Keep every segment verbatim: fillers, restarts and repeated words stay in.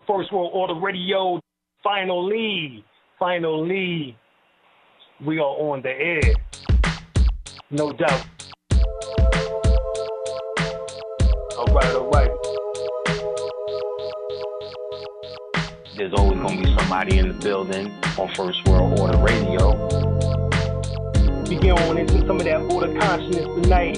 First World Order Radio. Finally, finally, we are on the air. No doubt. All right, all right. There's always going to be somebody in the building on First World Order Radio. We get on into some of that order consciousness tonight.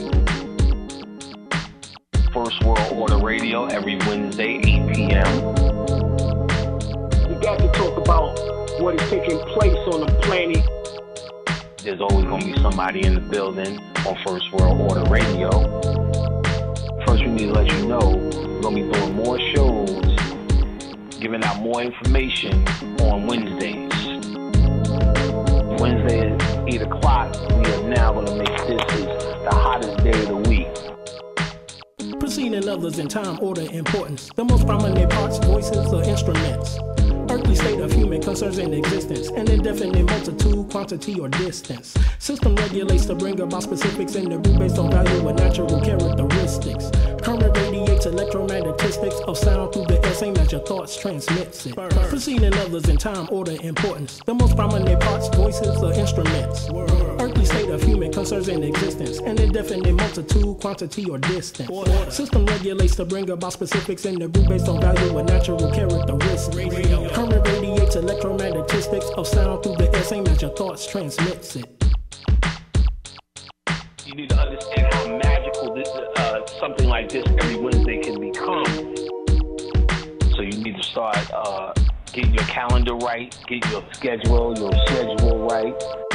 First World Order Radio every Wednesday, eight p.m. We got to talk about what is taking place on the planet. There's always going to be somebody in the building on First World Order Radio. First, we need to let you know we're going to be doing more shows, giving out more information on Wednesdays. Wednesday at eight o'clock, we are now going to make this the hottest day of the week. Preceding others in time, order, importance. The most prominent parts, voices, or instruments. Earthly state of human concerns in existence. An indefinite multitude, quantity, or distance. System regulates to bring about specifics in the group based on value and natural characteristics. Current radiates electromagnetistics of sound through the air, same as your thoughts transmits it. Preceding others in time, order, importance. The most prominent parts, voices, or instruments. Earthly state of human concerns in existence. An indefinite multitude, quantity, or distance. System regulates to bring about specifics in the group based on value and natural characteristics. Current radiates electromagnetistics of sound through the air, same as your thoughts transmits it. You need to understand how magical this, uh, something like this every Wednesday can become. So you need to start uh, getting your calendar right, get your schedule, your schedule right.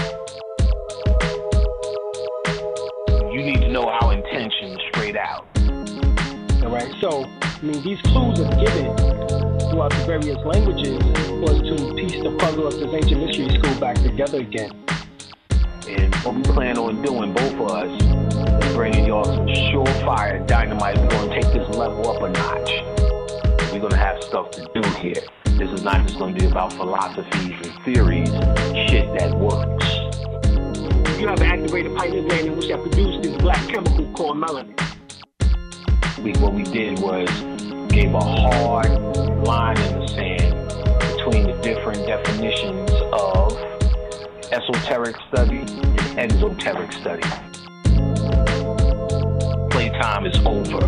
You need to know our intention straight out. All right, so, I mean, these clues are given throughout the various languages was to piece the puzzle of this ancient mystery school back together again. And what we plan on doing, both of us, is bringing y'all some surefire dynamite. We're going to take this level up a notch. We're going to have stuff to do here. This is not just going to be about philosophies and theories, shit that works. You have an activated pineal gland in which that produced this black chemical called melanin. We, what we did was gave a hard line in the sand between the different definitions of esoteric study and exoteric study. Playtime is over.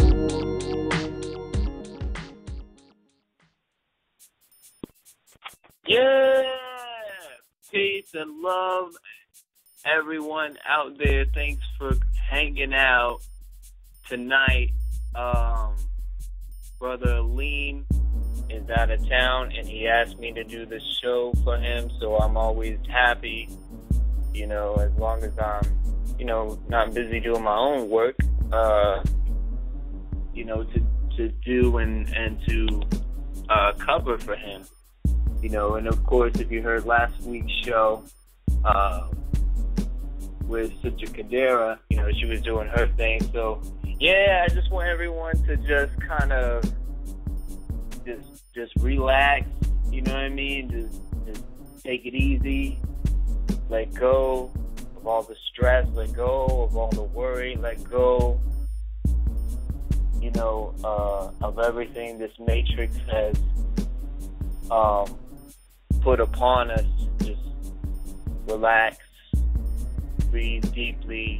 Yeah! Peace and love, everyone out there. Thanks for hanging out tonight. Um, Brother Lean is out of town, and he asked me to do this show for him, so I'm always happy, you know, as long as I'm, you know, not busy doing my own work, uh, you know, to, to do and, and to uh, cover for him, you know, and of course, if you heard last week's show uh, with Sister Kadera, you know, she was doing her thing, so yeah, I just want everyone to just kind of just just relax, you know what I mean? Just, just take it easy, let go of all the stress, let go of all the worry, let go, you know, uh, of everything this matrix has um, put upon us. Just relax, breathe deeply.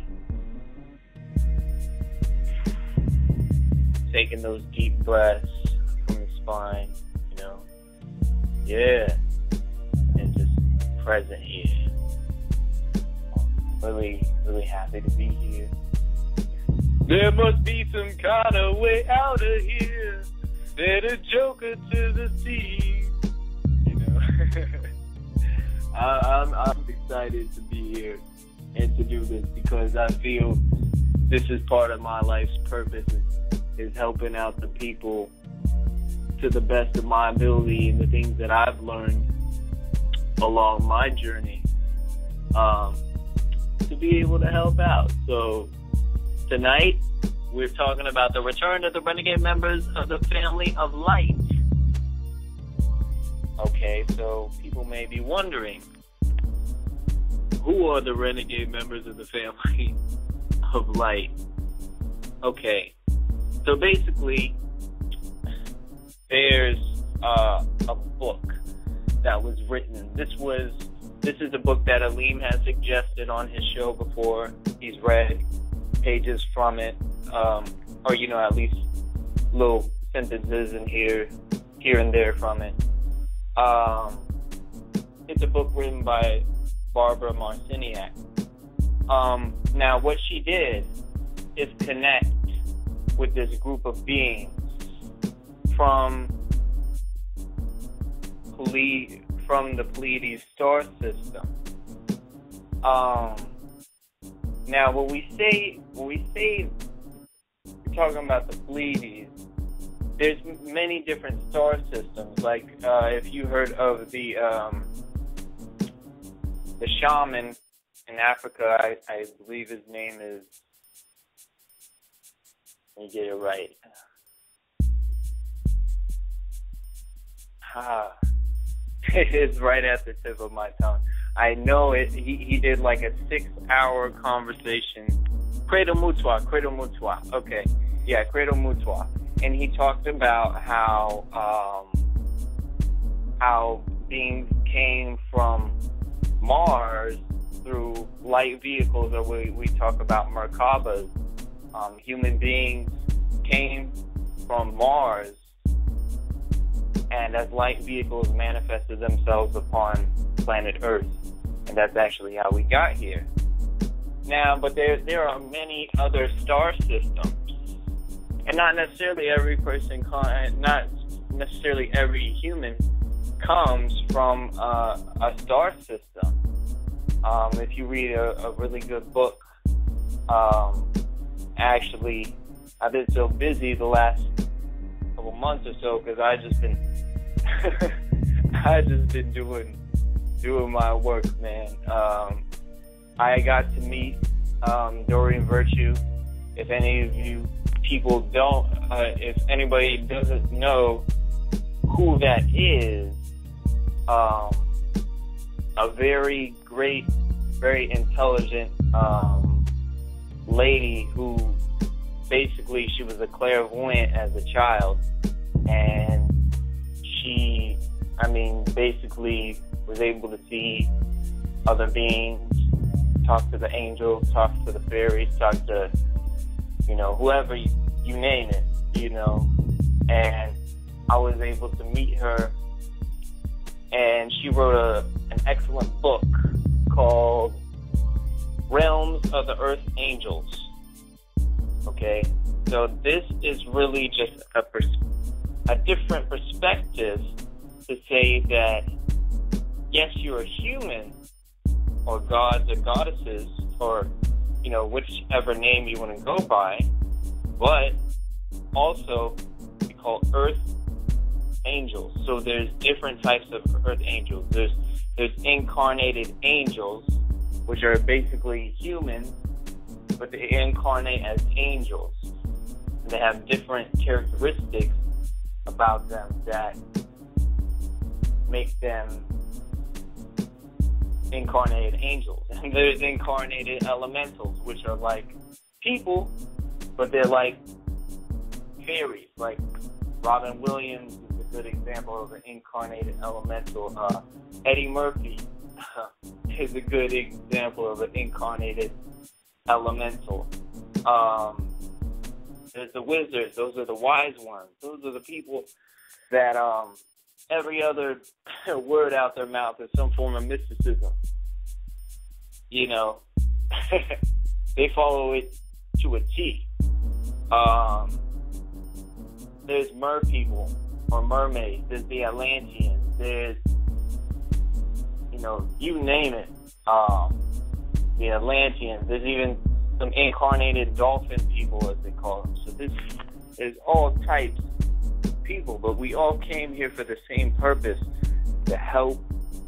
Taking those deep breaths from the spine, you know, yeah, and just present here. Really, really happy to be here. There must be some kind of way out of here. They're the joker to the thief, you know. I, I'm, I'm excited to be here and to do this because I feel this is part of my life's purpose. Is, is helping out the people to the best of my ability and the things that I've learned along my journey um, to be able to help out. So tonight we're talking about the return of the renegade members of the Family of Light. Okay, so people may be wondering, who are the renegade members of the Family of Light? Okay. So basically, there's written. This was this is a book that Aleem has suggested on his show before. He's read pages from it, um, or you know, at least little sentences in here, here and there from it. Um, it's a book written by Barbara Marciniak. Um, now, what she did is connect with this group of beings from Ple- from the Pleiades star system. Um, now, when we say when we say we're talking about the Pleiades, there's many different star systems. Like uh, if you heard of the um, the shaman in Africa, I, I believe his name is. Let me get it right. Ah, it's right at the tip of my tongue. I know it. He, he did like a six-hour conversation. Credo Mutwa, Credo Mutwa. Okay, yeah, Credo Mutwa. And he talked about how um, how beings came from Mars through light vehicles, or we, we talk about Merkabas. Um, human beings came from Mars, and as light vehicles manifested themselves upon planet Earth, and that's actually how we got here. Now, but there there are many other star systems, and not necessarily every person, not necessarily every human comes from uh, a star system. Um, if you read a, a really good book, um, actually, I've been so busy the last couple months or so because I just been, I just been doing, doing my work, man. Um, I got to meet um, Doreen Virtue. If any of you people don't, uh, if anybody doesn't know who that is, um, a very great, very intelligent um, lady who basically she was a clairvoyant as a child, and she, I mean, basically was able to see other beings, talk to the angels, talk to the fairies, talk to, you know, whoever you, you name it, you know, and I was able to meet her, and she wrote a, an excellent book called Realms of the Earth Angels. Okay, so this is really just a, pers- a different perspective to say that, yes, you're a human, or gods or goddesses, or, you know, whichever name you want to go by, but also we call Earth angels. So there's different types of Earth angels. There's there's incarnated angels, which are basically humans, but they incarnate as angels. And they have different characteristics about them that make them incarnated angels. And there's incarnated elementals, which are like people, but they're like fairies. Like Robin Williams is a good example of an incarnated elemental. Uh, Eddie Murphy is a good example of an incarnated elemental. Um, there's the wizards. Those are the wise ones. Those are the people that um, every other word out their mouth is some form of mysticism. You know, they follow it to a T. Um, there's mer people or mermaids. There's the Atlanteans. There's, you know, you name it. Um, the Atlanteans. There's even some incarnated dolphin people, as they call them. So this is all types of people, but we all came here for the same purpose, to help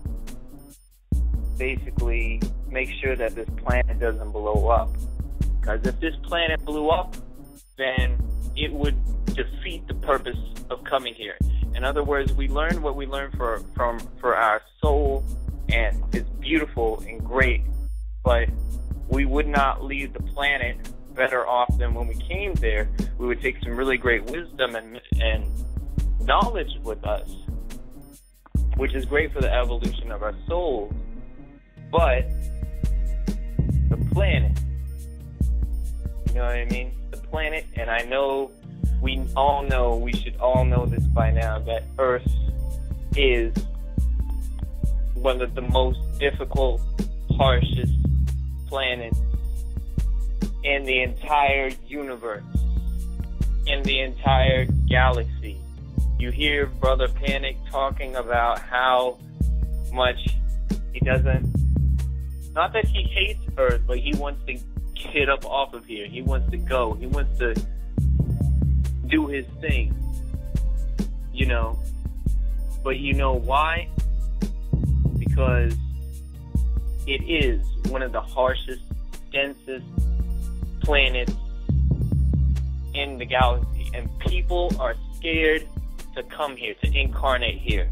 basically make sure that this planet doesn't blow up. Because if this planet blew up, then it would defeat the purpose of coming here. In other words, we learned what we learned for from for our soul, and it's beautiful and great, but we would not leave the planet better off than when we came there. We would take some really great wisdom and and knowledge with us. which is great for the evolution of our souls. But the planet, you know what I mean? The planet, and I know we all know, we should all know this by now, that Earth is one of the most difficult, harshest planets in the entire universe, in the entire galaxy. You hear Brother Panic talking about how much he doesn't, not that he hates Earth, but he wants to get up off of here. He wants to go. He wants to do his thing, you know. But you know why? Because it is one of the harshest, densest planets in the galaxy, and people are scared to come here, to incarnate here.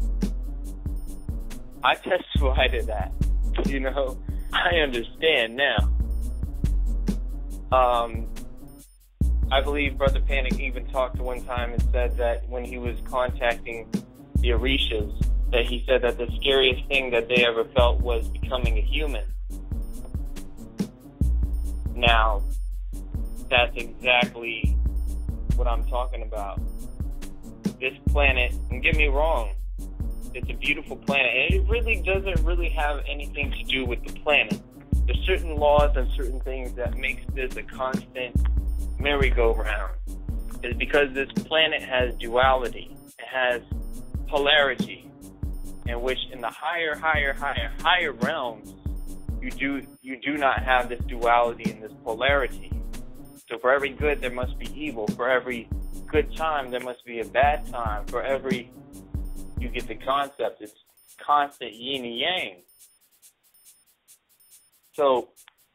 I testify to that, you know. I understand now. Um, I believe Brother Panic even talked one time and said that when he was contacting the Orishas, that he said that the scariest thing that they ever felt was becoming a human. Now, that's exactly what I'm talking about. This planet, and get me wrong, it's a beautiful planet, and it really doesn't really have anything to do with the planet. There's certain laws and certain things that makes this a constant merry-go-round. It's because this planet has duality. It has polarity, in which in the higher, higher, higher, higher realms, you do you do not have this duality and this polarity. So for every good, there must be evil. For every good time, there must be a bad time. For every, you get the concept, it's constant yin and yang. So,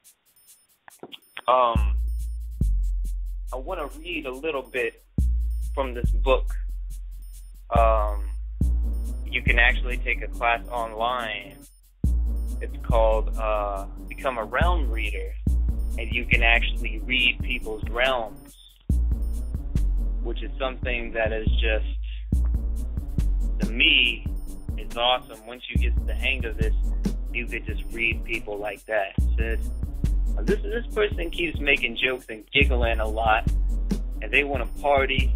um, I want to read a little bit from this book. Um, you can actually take a class online. It's called uh, Become a Realm Reader. And you can actually read people's realms, which is something that is just, to me, is awesome. Once you get the hang of this, you could just read people like that. Says, this this person keeps making jokes and giggling a lot, and they want to party,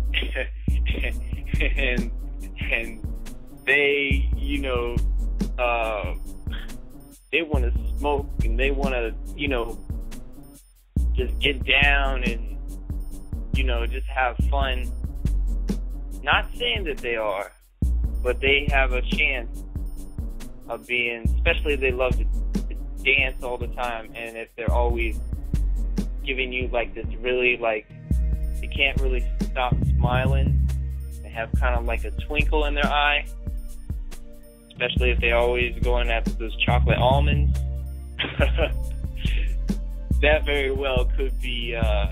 and and they, you know, uh, they want to smoke, and they want to, you know, just get down and, you know, just have fun. Not saying that they are, but they have a chance of being, especially if they love to, to dance all the time, and if they're always giving you like this really like, they can't really stop smiling, they have kind of like a twinkle in their eye, especially if they're always going after those chocolate almonds. That very well could be uh,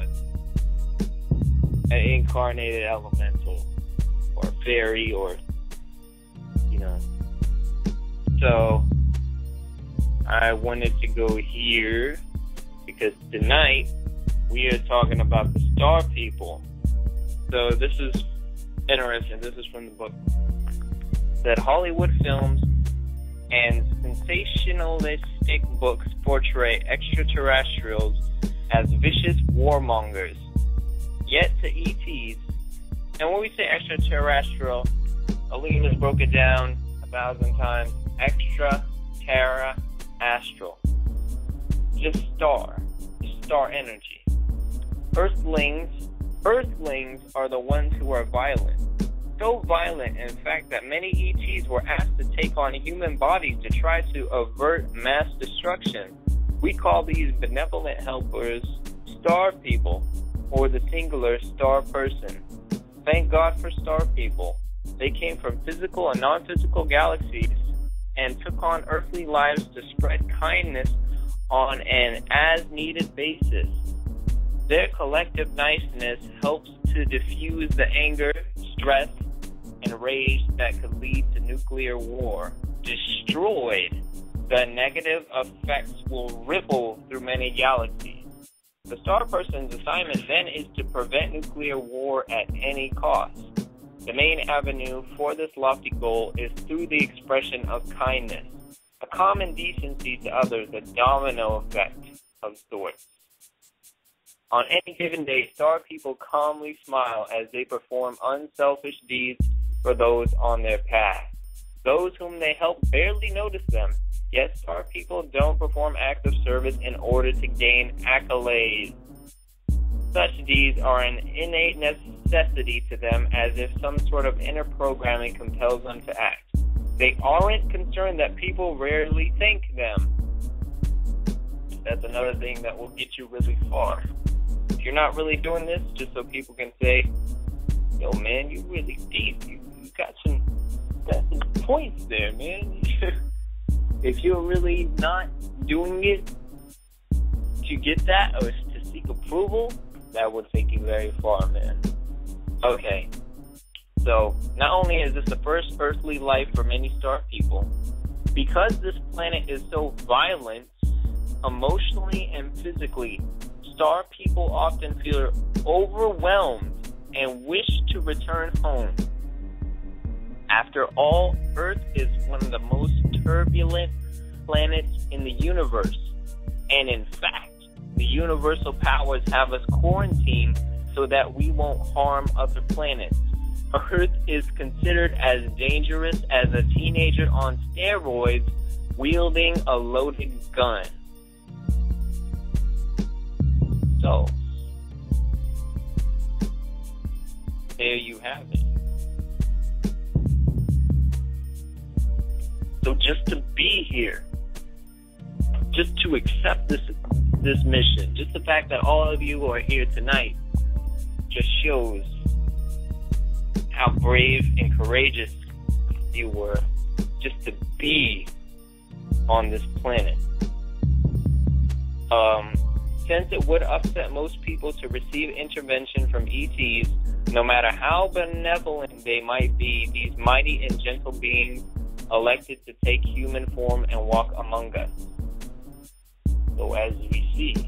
an incarnated elemental or fairy, or, you know. So I wanted to go here because tonight we are talking about the star people. So this is interesting. This is from the book. That Hollywood films and sensationalistic books portray extraterrestrials as vicious warmongers. Yet to E Ts, and when we say extraterrestrial, Aline has broken it down a thousand times. Extra, terra, astral. Just star. Just star energy. Earthlings, Earthlings are the ones who are violent. So violent, in fact, that many E Ts were asked to take on human bodies to try to avert mass destruction. We call these benevolent helpers star people, or the singular star person. Thank God for star people. They came from physical and non-physical galaxies and took on earthly lives to spread kindness on an as-needed basis. Their collective niceness helps to diffuse the anger, stress, and rage that could lead to nuclear war. Destroyed, the negative effects will ripple through many galaxies. The star person's assignment then is to prevent nuclear war at any cost. The main avenue for this lofty goal is through the expression of kindness, a common decency to others, a domino effect of sorts. On any given day, star people calmly smile as they perform unselfish deeds for those on their path. Those whom they help barely notice them, yet star people don't perform acts of service in order to gain accolades. Such deeds are an innate necessity to them, as if some sort of inner programming compels them to act. They aren't concerned that people rarely thank them. That's another thing that will get you really far. If you're not really doing this just so people can say, yo, man, you really deep. You, you got some, got some points there, man. If you're really not doing it to get that or to seek approval, that would take you very far, man. Okay. So, not only is this the first earthly life for many star people, because this planet is so violent, emotionally and physically, star people often feel overwhelmed and wish to return home. After all, Earth is one of the most turbulent planets in the universe. And in fact, the universal powers have us quarantined so that we won't harm other planets. Earth is considered as dangerous as a teenager on steroids wielding a loaded gun. So, there you have it. So just to be here, just to accept this this mission, just the fact that all of you are here tonight just shows how brave and courageous you were just to be on this planet. Um, since it would upset most people to receive intervention from E Ts, no matter how benevolent they might be, these mighty and gentle beings elected to take human form and walk among us. So as we see,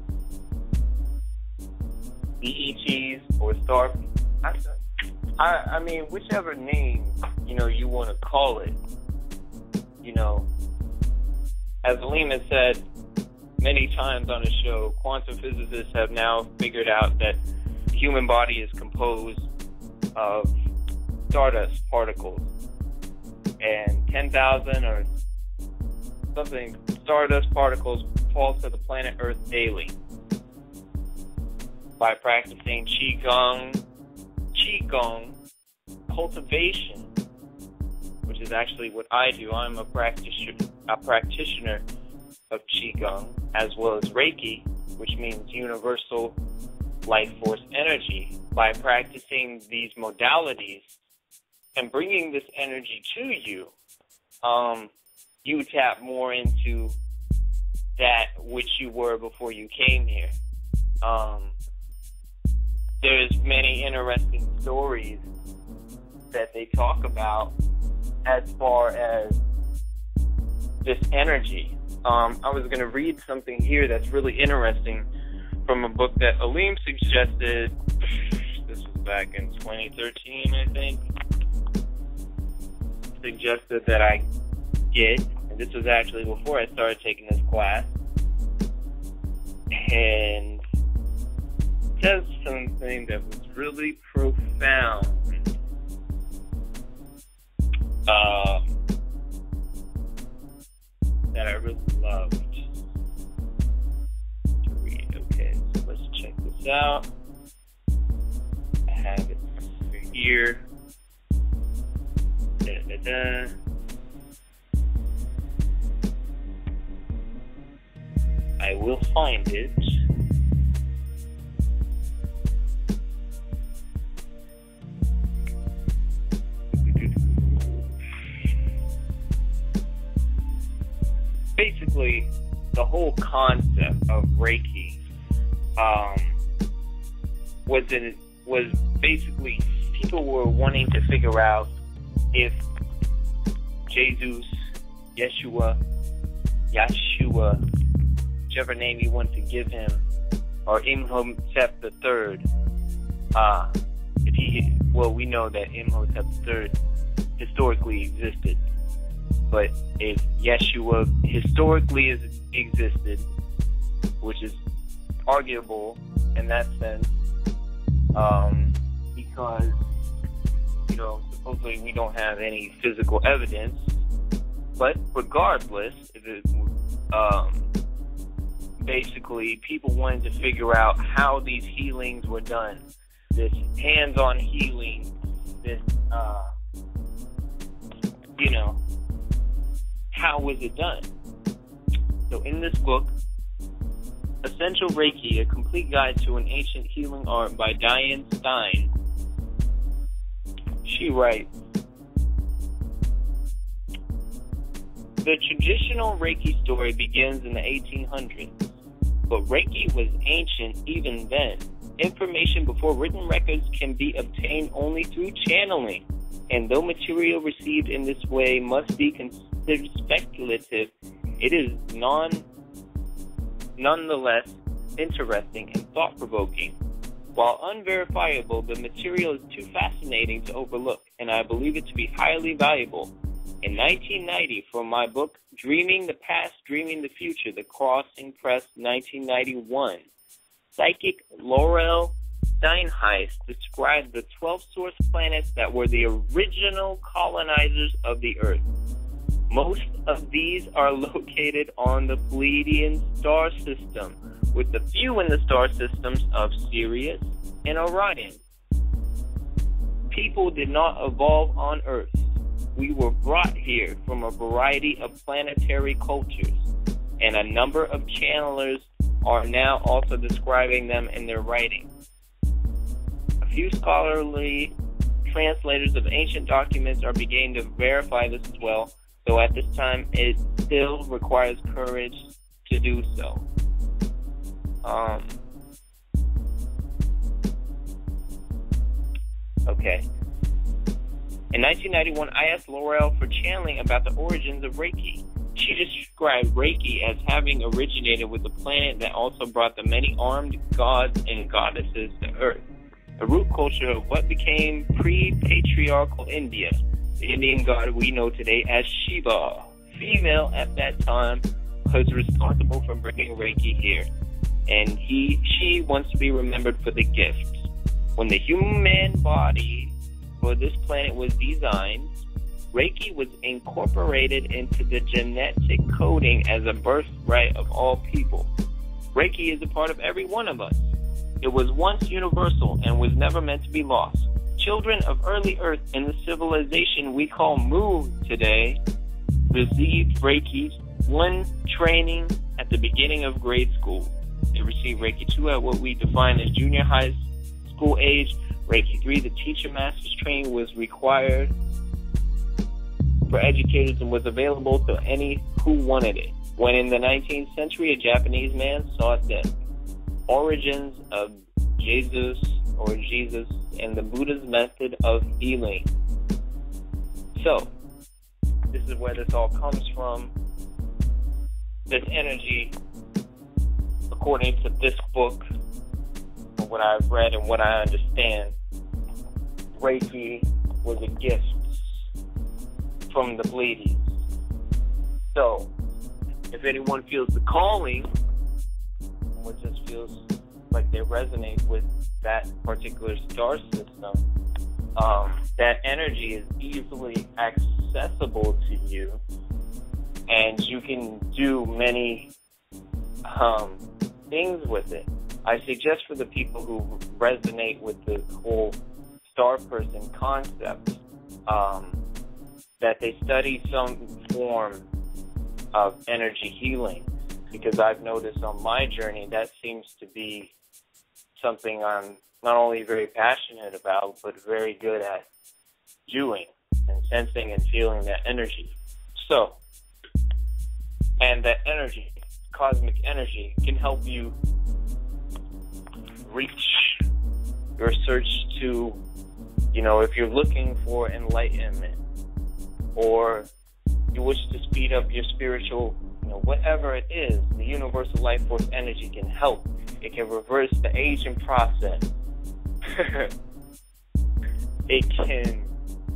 the E Ts or Star, I, I, I mean, whichever name, you know, you want to call it, you know, as Aleem has said many times on the show, quantum physicists have now figured out that the human body is composed of stardust particles, and ten thousand or something stardust particles fall to the planet Earth daily. By practicing Qigong, Qigong cultivation, which is actually what I do. I'm a practitioner, a practitioner of Qigong, as well as Reiki, which means universal life force energy. By practicing these modalities and bringing this energy to you, um, you tap more into that which you were before you came here. Um, there's many interesting stories that they talk about as far as this energy. Um, I was going to read something here that's really interesting from a book that Aleem suggested. This was back in twenty thirteen, I think. Suggested that I get, and this was actually before I started taking this class, and it says something that was really profound. Uh, that I really loved to read. Okay, so let's check this out. I have it over here. Da, da, da. I will find it. Basically, the whole concept of Reiki um, was in, was basically people were wanting to figure out if Jesus, Yeshua, Yeshua, whichever name you want to give him, or Imhotep the Third, uh, if he well, we know that Imhotep the third historically existed. But if Yeshua historically is, existed, which is arguable in that sense, um, because, you know, supposedly we don't have any physical evidence. But regardless, if it, um, basically people wanted to figure out how these healings were done. This hands-on healing, this, uh, you know, how was it done? So in this book, Essential Reiki, A Complete Guide to an Ancient Healing Art by Diane Stein, she writes, the traditional Reiki story begins in the eighteen hundreds, but Reiki was ancient even then. Information before written records can be obtained only through channeling, and though material received in this way must be considered speculative, it is non, nonetheless interesting and thought-provoking. While unverifiable, the material is too fascinating to overlook, and I believe it to be highly valuable. In nineteen ninety, for my book, Dreaming the Past, Dreaming the Future, The Crossing Press, nineteen ninety-one, psychic Laurel Steinheist described the twelve source planets that were the original colonizers of the Earth. Most of these are located on the Pleiadian star system, with the few in the star systems of Sirius and Orion. People did not evolve on Earth. We were brought here from a variety of planetary cultures, and a number of channelers are now also describing them in their writings. A few scholarly translators of ancient documents are beginning to verify this as well, though at this time it still requires courage to do so. Um, okay. In nineteen ninety-one, I asked Laurel for channeling about the origins of Reiki. She described Reiki as having originated with the planet that also brought the many armed gods and goddesses to Earth, a root culture of what became pre-patriarchal India, the Indian god we know today as Shiva. Female at that time was responsible for bringing Reiki here, and he, she wants to be remembered for the gifts. When the human body for this planet was designed, Reiki was incorporated into the genetic coding as a birthright of all people. Reiki is a part of every one of us. It was once universal and was never meant to be lost. Children of early Earth in the civilization we call Mu today received Reiki one training at the beginning of grade school. They received Reiki two at what we define as junior high school age. Reiki three, the teacher master's training, was required for educators and was available to any who wanted it. When in the nineteenth century, a Japanese man sought the origins of Jesus or Jesus and the Buddha's method of healing. So, this is where this all comes from. This energy, according to this book, what I've read and what I understand, Reiki was a gift from the Pleiades. So, if anyone feels the calling, or just feels like they resonate with that particular star system, um, that energy is easily accessible to you, and you can do many um, things with it. I suggest for the people who resonate with the whole star person concept, um, that they study some form of energy healing, because I've noticed on my journey that seems to be something I'm not only very passionate about, but very good at doing and sensing and feeling that energy. So, and that energy, cosmic energy, can help you reach your search to, you know, if you're looking for enlightenment, or you wish to speed up your spiritual, you know, whatever it is, the universal life force energy can help. It can reverse the aging process. it can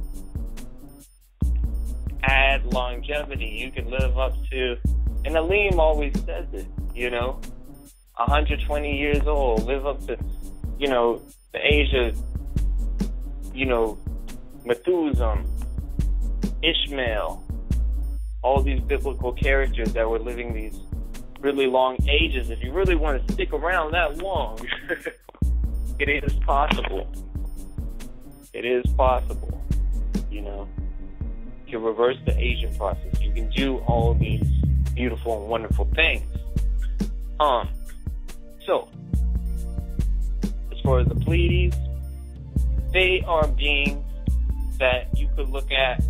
add longevity. You can live up to, and Aleem always says it, you know, one hundred twenty years old, live up to, you know, the age of, you know, Methuselah, Ishmael, all these biblical characters that were living these really long ages. If you really want to stick around that long, it is possible. It is possible, you know. You can reverse the aging process. You can do all these beautiful and wonderful things. Um, so, as far as the Pleiades, they are beings that you could look at.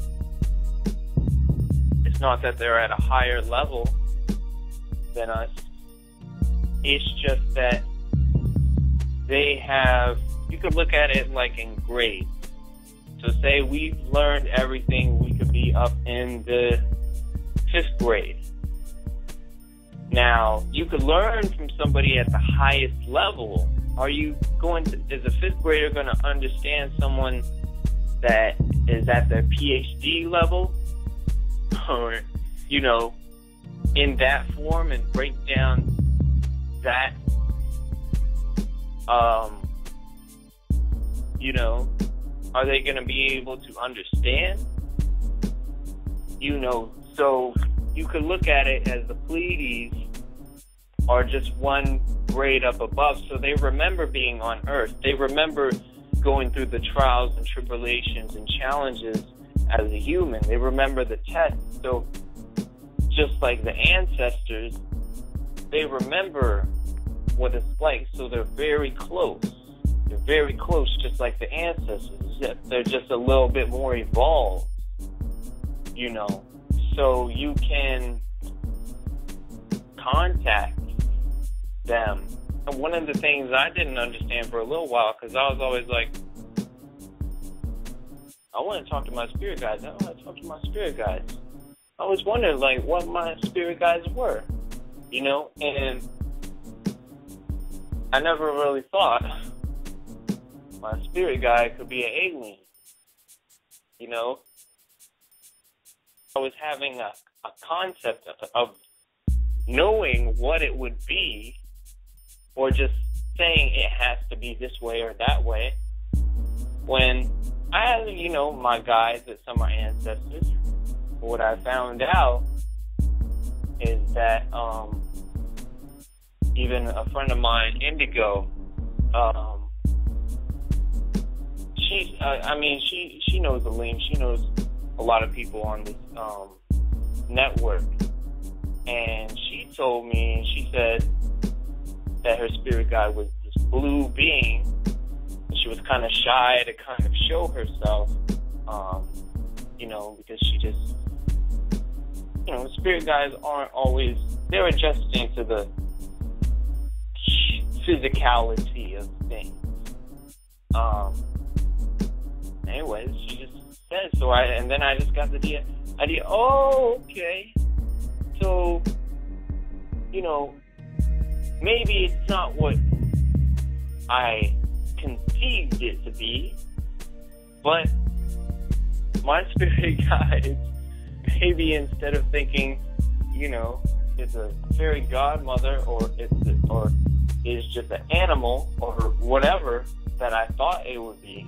It's not that they're at a higher level than us. It's just that they have, you could look at it like in grades. So say we've learned everything, we could be up in the fifth grade. Now, you could learn from somebody at the highest level. Are you going to, is a fifth grader going to understand someone that is at their P H D level? Or, you know, in that form and break down that, um, you know, are they going to be able to understand? You know, so you could look at it as the Pleiades are just one grade up above. So they remember being on Earth. They remember going through the trials and tribulations and challenges as a human. They remember the tests. So just like the ancestors, they remember what it's like. So they're very close. They're very close, just like the ancestors. They're just a little bit more evolved, you know. So you can contact them. And one of the things I didn't understand for a little while, because I was always like, I want to talk to my spirit guides. I want to talk to my spirit guides. I was wondering, like, what my spirit guides were, you know? And I never really thought my spirit guide could be an alien, you know? I was having a, a concept of, of knowing what it would be, or just saying it has to be this way or that way, when I had, you know, my guides that some are ancestors. What I found out is that um, even a friend of mine, Indigo, um, she, uh, I mean, she, she knows Aleem. She knows a lot of people on this um, network. And she told me, she said that her spirit guide was this blue being. And she was kind of shy to kind of show herself, um, you know, because she just, you know, spirit guides aren't always, they're adjusting to the physicality of things. Um, anyways, she just said, so I, and then I just got the idea, idea, oh, okay, so, you know, maybe it's not what I conceived it to be, but my spirit guides, maybe instead of thinking, you know, it's a fairy godmother, or it's a, or is just an animal, or whatever that I thought it would be.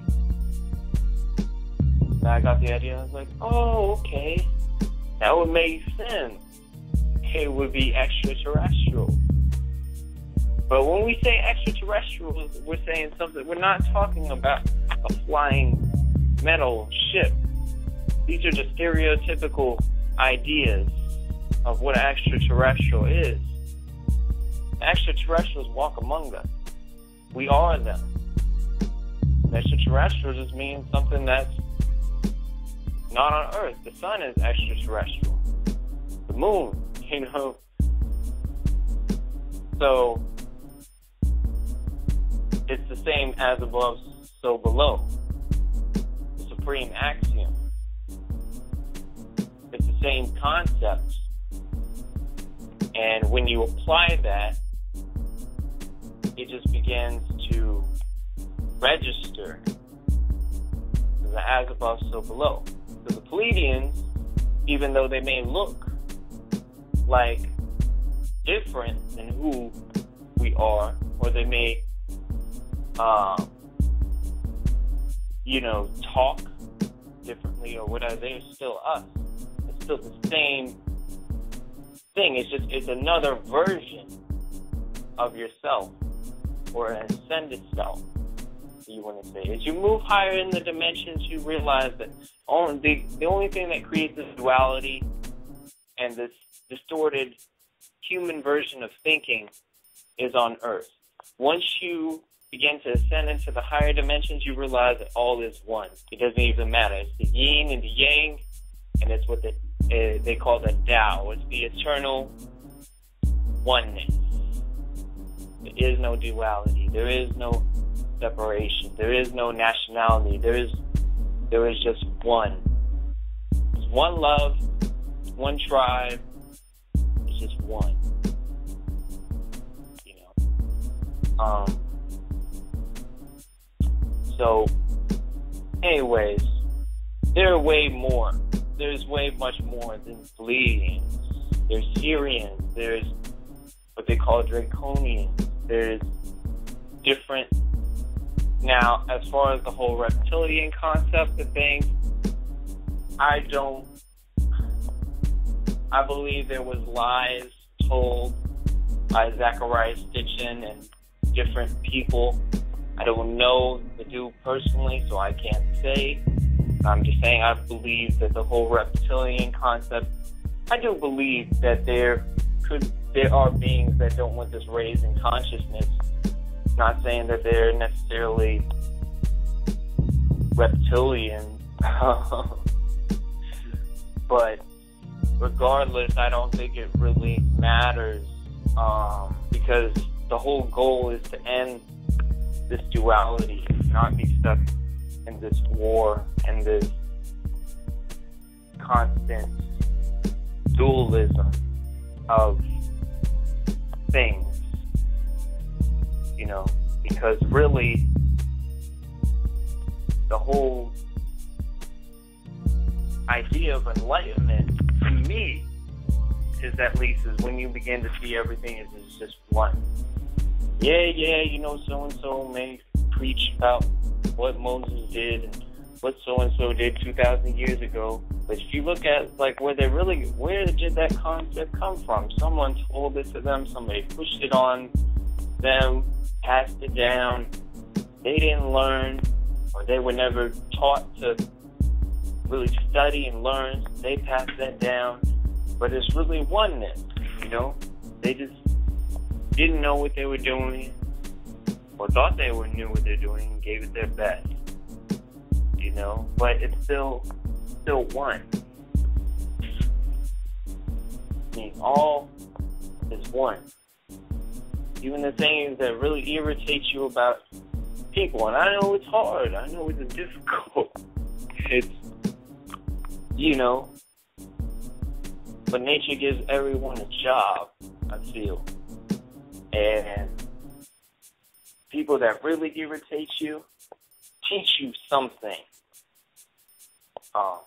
And I got the idea. I was like, oh, okay, that would make sense. It would be extraterrestrial. But when we say extraterrestrials, we're saying something. We're not talking about a flying metal ship. These are just stereotypical ideas of what an extraterrestrial is. Extraterrestrials walk among us. We are them. Extraterrestrial just means something that's not on Earth. The sun is extraterrestrial. The moon, you know. So it's the same as above, so below. The supreme axiom. It's the same concept. And when you apply that, it just begins to register Because as above, so below. So the Pleiadians, even though they may look like different than who we are, or they may, um, you know, talk differently or whatever, they're still us. It's still the same thing. It's just, it's another version of yourself, or an ascended self, you want to say. As you move higher in the dimensions, you realize that only the, the only thing that creates this duality and this distorted human version of thinking is on Earth. Once you begin to ascend into the higher dimensions, you realize that all is one. It doesn't even matter. It's the yin and the yang, and it's what the, uh, they call the Tao. It's the eternal oneness. There is no duality. There is no separation. There is no nationality. There is there is just one. It's one love, one tribe. It's just one. You know. Um. So, anyways, there are way more. There's way much more than Pleiadians. There's Syrians. There's what they call Draconians. There's different. Now, as far as the whole reptilian concept of things, I don't. I believe there was lies told by Zachariah Stitchin and different people. I don't know the dude personally, so I can't say. I'm just saying I believe that the whole reptilian concept, I do believe that there could, there are beings that don't want this raised in consciousness. Not saying that they're necessarily reptilian, but regardless, I don't think it really matters, um, because the whole goal is to end this duality, not be stuck in this war and this constant dualism of things, you know, because really the whole idea of enlightenment, to me, is at least is when you begin to see everything as it's just one. Yeah, yeah, you know, so-and-so may preach about what Moses did and what so-and-so did two thousand years ago. But if you look at, like, where they really, where did that concept come from? Someone told it to them, somebody pushed it on them, passed it down. They didn't learn, or they were never taught to really study and learn. They passed that down. But it's really oneness, you know? They just didn't know what they were doing, or thought they were knew what they're doing, and gave it their best, you know. But it's still, still one. I mean, all is one. Even the things that really irritate you about people, and I know it's hard. I know it's difficult. It's, you know, but nature gives everyone a job, I feel. And people that really irritate you teach you something um,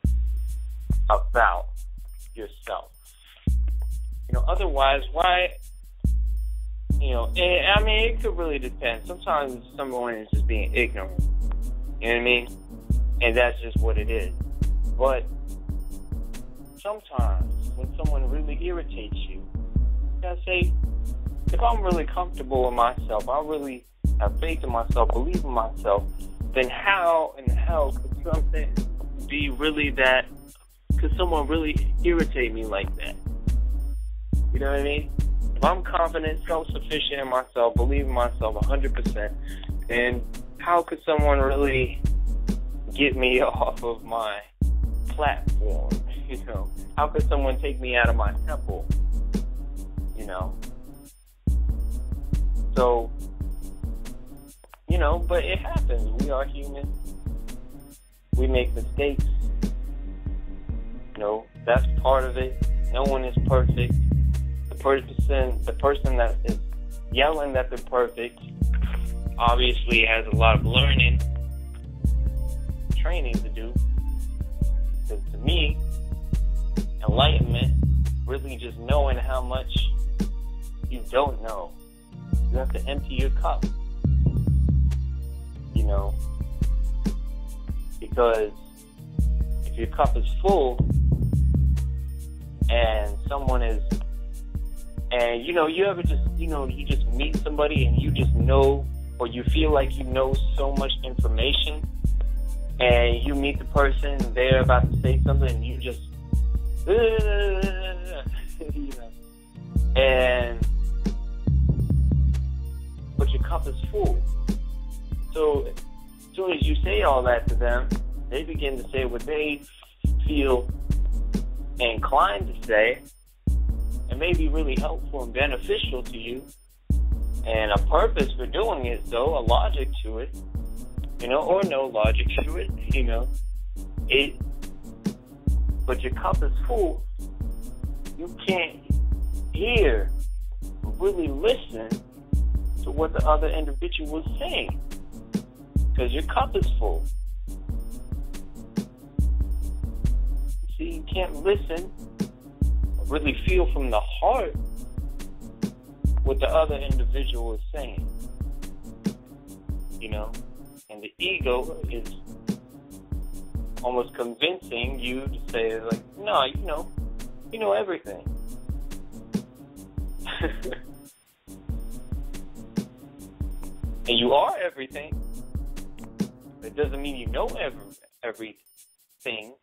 about yourself. You know, otherwise, why, you know, and, I mean, it could really depend. Sometimes someone is just being ignorant. You know what I mean? And that's just what it is. But sometimes when someone really irritates you, you gotta say, if I'm really comfortable in myself, I really have faith in myself, believe in myself, then how in the hell could something be really that, could someone really irritate me like that? You know what I mean? If I'm confident, self-sufficient in myself, believe in myself one hundred percent, then how could someone really get me off of my platform? You know, how could someone take me out of my temple? You know? So, you know, but it happens. We are human. We make mistakes. You know, that's part of it. No one is perfect. The person, the person that is yelling that they're perfect obviously has a lot of learning, training to do. Because to me, enlightenment, really just knowing how much you don't know. You have to empty your cup. You know? Because if your cup is full and someone is, and you know, you ever just, you know, you just meet somebody and you just know, or you feel like you know so much information, and you meet the person, they're about to say something, and you just, you know, and, but your cup is full. So as soon as you say all that to them, they begin to say what they feel inclined to say. It may be really helpful and beneficial to you, and a purpose for doing it, though, a logic to it, you know, or no logic to it, you know, it, but your cup is full. You can't hear, really listen to what the other individual is saying, because your cup is full. See, you can't listen or really feel from the heart what the other individual is saying, you know, and the ego is almost convincing you to say, like, no, you know, you know everything. And you are everything. It doesn't mean you know every, everything.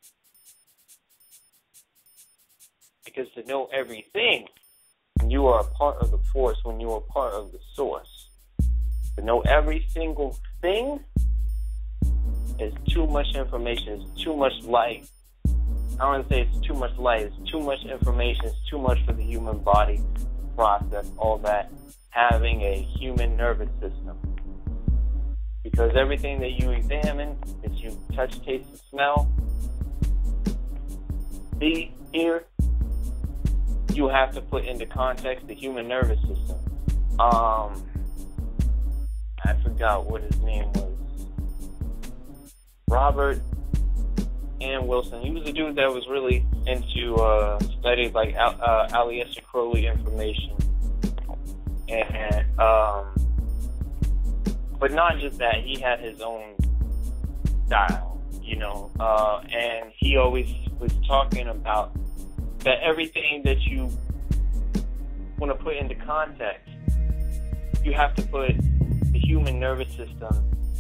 Because to know everything, when you are a part of the force, when you are a part of the source, to know every single thing is too much information, it's too much light. I don't want to say it's too much light, it's too much information, it's too much for the human body to process all that, having a human nervous system. Because everything that you examine, that you touch, taste, and smell, see, hear, you have to put into context the human nervous system. Um, I forgot what his name was. Robert Ann Wilson. He was a dude that was really into uh, studies like uh, Aleister Crowley information. And, um, but not just that, he had his own style, you know, uh, and he always was talking about that everything that you want to put into context, you have to put the human nervous system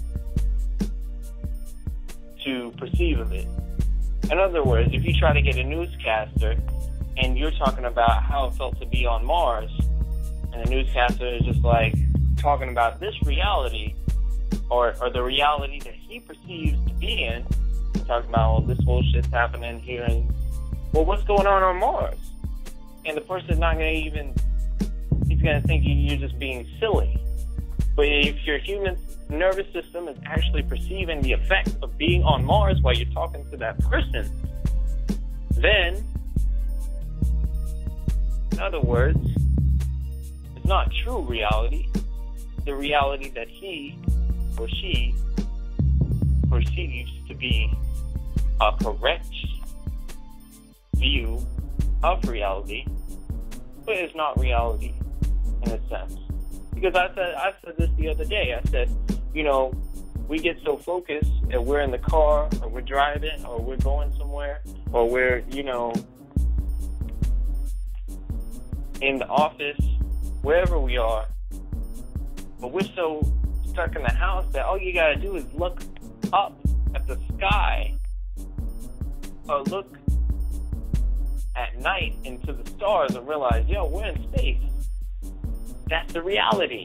to perceive of it. In other words, if you try to get a newscaster and you're talking about how it felt to be on Mars, and the newscaster is just like talking about this reality, or, or the reality that he perceives to be in, talking about, well, this whole shit's happening here, and well, what's going on on Mars? And the person's not going to even, he's going to think you're just being silly. But if your human nervous system is actually perceiving the effects of being on Mars while you're talking to that person, then, in other words, it's not true reality. The reality that he or she perceives to be a correct view of reality, but it's not reality in a sense. Because I said I said this the other day. I said, you know, we get so focused and we're in the car, or we're driving, or we're going somewhere, or we're, you know, in the office, wherever we are, but we're so stuck in the house that all you gotta do is look up at the sky, or look at night into the stars and realize, yo, we're in space. That's the reality.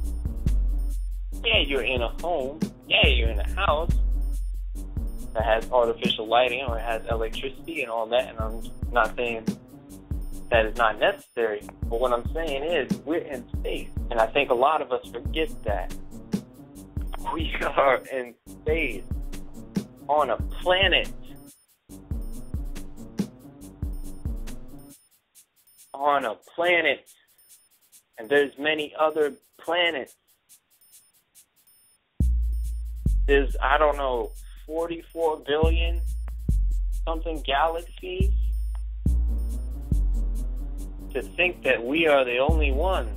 Yeah, you're in a home. Yeah, you're in a house that has artificial lighting or has electricity and all that, and I'm not saying that is not necessary, but what I'm saying is we're in space, and I think a lot of us forget that. We are in space on a planet. On a planet. And there's many other planets. There's, I don't know, forty-four billion something galaxies, to think that we are the only ones,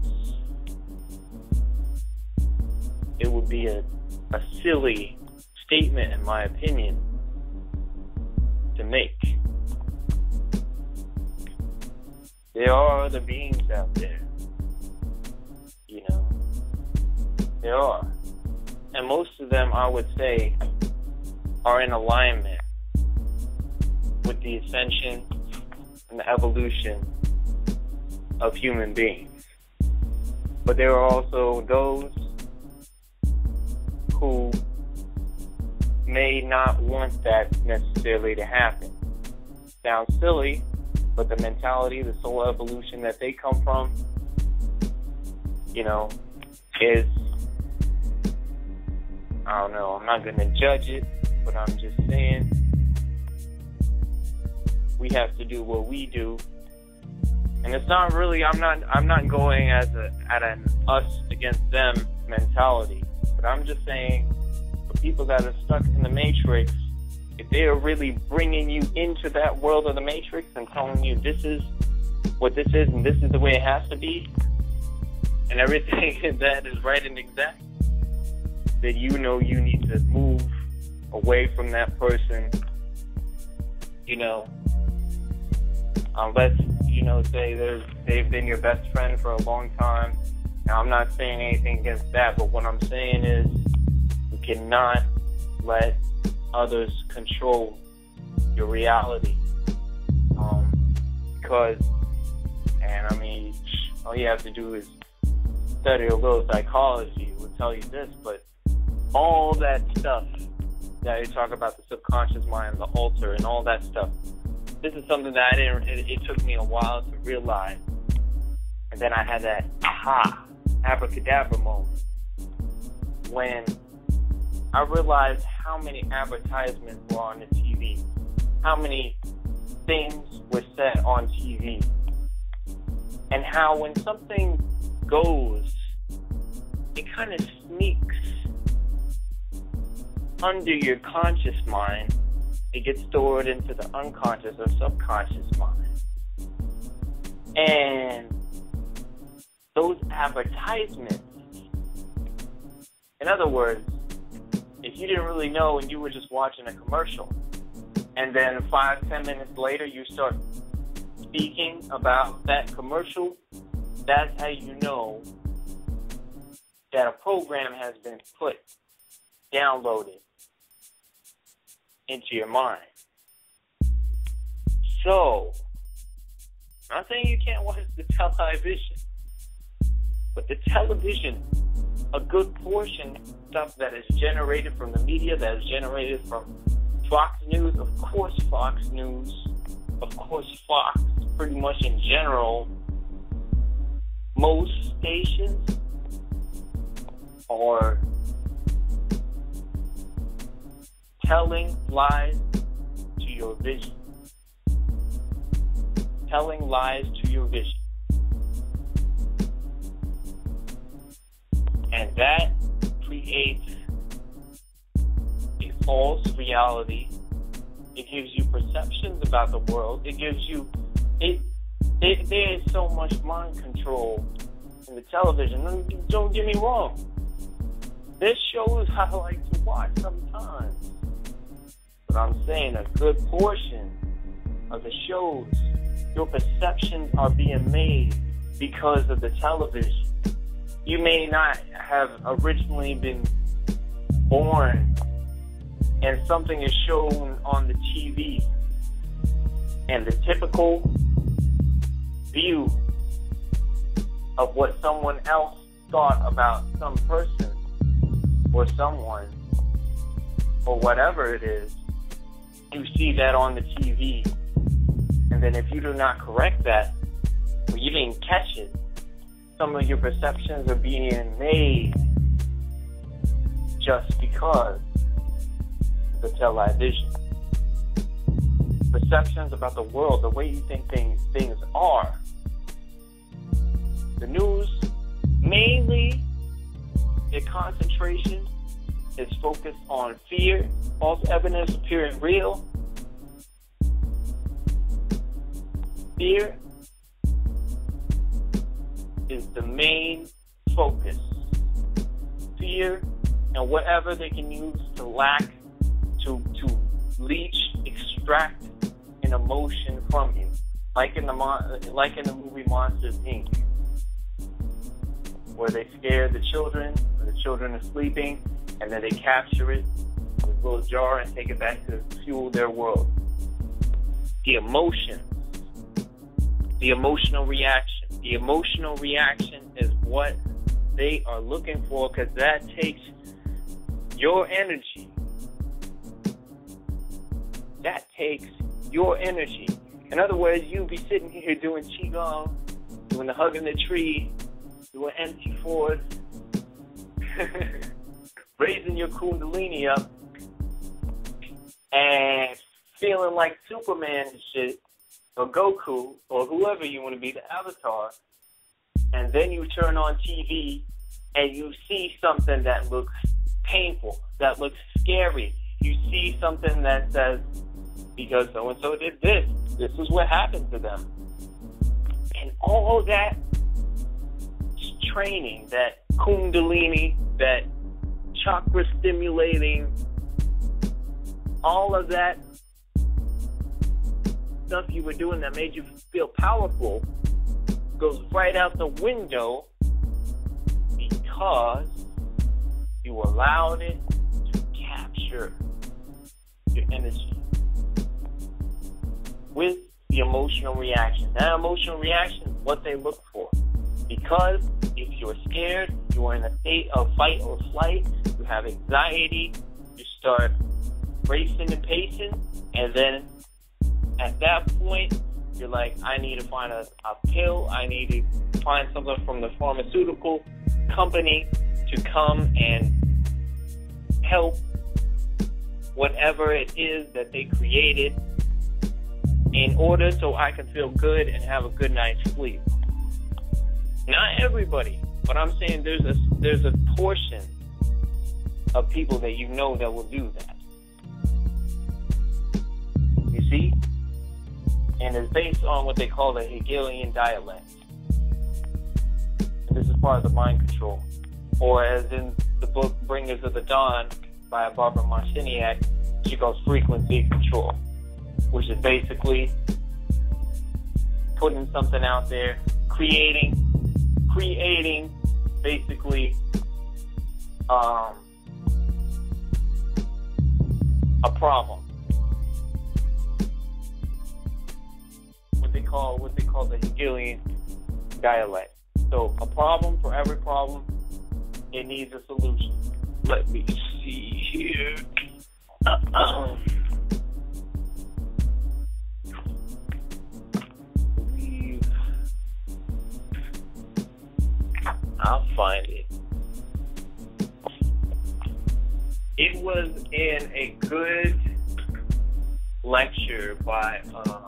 it would be a, a silly statement, in my opinion, to make. There are other beings out there, you know, there are. And most of them, I would say, are in alignment with the ascension and the evolution of human beings. But there are also those who may not want that necessarily to happen. Sounds silly, but the mentality, the soul evolution that they come from, you know, is, I don't know, I'm not going to judge it, but I'm just saying we have to do what we do. And it's not really, I'm not I'm not going as a at an us against them mentality, but I'm just saying for people that are stuck in the Matrix, if they are really bringing you into that world of the Matrix and telling you this is what this is and this is the way it has to be, and everything that is right and exact, then you know you need to move away from that person, you know, unless, you know, say there's, they've been your best friend for a long time. Now, I'm not saying anything against that, but what I'm saying is you cannot let others control your reality. Um, because, and I mean, all you have to do is study a little psychology. It will tell you this, but all that stuff that you talk about, the subconscious mind, the alter, and all that stuff, this is something that I didn't, it, it took me a while to realize. And then I had that aha, abracadabra moment when I realized how many advertisements were on the T V, how many things were said on T V, and how when something goes, it kind of sneaks under your conscious mind. It gets stored into the unconscious or subconscious mind. And those advertisements, in other words, if you didn't really know and you were just watching a commercial, and then five, ten minutes later you start speaking about that commercial, that's how you know that a program has been put, downloaded into your mind. So, I'm not saying you can't watch the television, but the television, a good portion of stuff that is generated from the media, that is generated from Fox News, of course Fox News, of course Fox, pretty much in general, most stations are telling lies to your vision. Telling lies to your vision. And that creates a false reality. It gives you perceptions about the world. It gives you, it, it there is so much mind control in the television. Don't get me wrong. There's shows I like to watch sometimes. But I'm saying a good portion of the shows, your perceptions are being made because of the television. You may not have originally been born and something is shown on the T V, and the typical view of what someone else thought about some person or someone or whatever it is, you see that on the T V, and then if you do not correct that, or you didn't catch it, some of your perceptions are being made just because of the television. Perceptions about the world, the way you think things, things are. The news, mainly, their concentration is focused on fear, false evidence appearing real. Fear is the main focus. Fear and whatever they can use to lack, to to leech, extract an emotion from you, like in the mon- like in the movie Monsters Incorporated, where they scare the children, where the children are sleeping, and then they capture it in a little jar and take it back to fuel their world. The emotion, the emotional reaction. The emotional reaction is what they are looking for, because that takes your energy. That takes your energy. In other words, you'll be sitting here doing Qigong, doing the hugging the tree, doing empty fours, raising your Kundalini up, and feeling like Superman and shit, or Goku, or whoever you want to be, the Avatar, and then you turn on T V and you see something that looks painful, that looks scary. You see something that says, because so-and-so did this, this is what happened to them. And all that training, that Kundalini, that chakra stimulating, all of that stuff you were doing that made you feel powerful goes right out the window because you allowed it to capture your energy with the emotional reaction. That emotional reaction is what they look for. Because if you're scared, you are in a state of fight or flight, you have anxiety, you start racing and pacing, and then at that point, you're like, I need to find a, a pill, I need to find something from the pharmaceutical company to come and help whatever it is that they created in order so I can feel good and have a good night's sleep. Not everybody, but I'm saying there's a, there's a portion of people that you know that will do that. You see? And it's based on what they call the Hegelian dialect. And this is part of the mind control. Or as in the book Bringers of the Dawn by Barbara Marciniak, she calls frequency control, which is basically putting something out there, creating, creating basically um, a problem. They call what they call the Hegelian dialect. So a problem, for every problem, it needs a solution. Let me see here. Uh-uh. I'll find it. It was in a good lecture by um,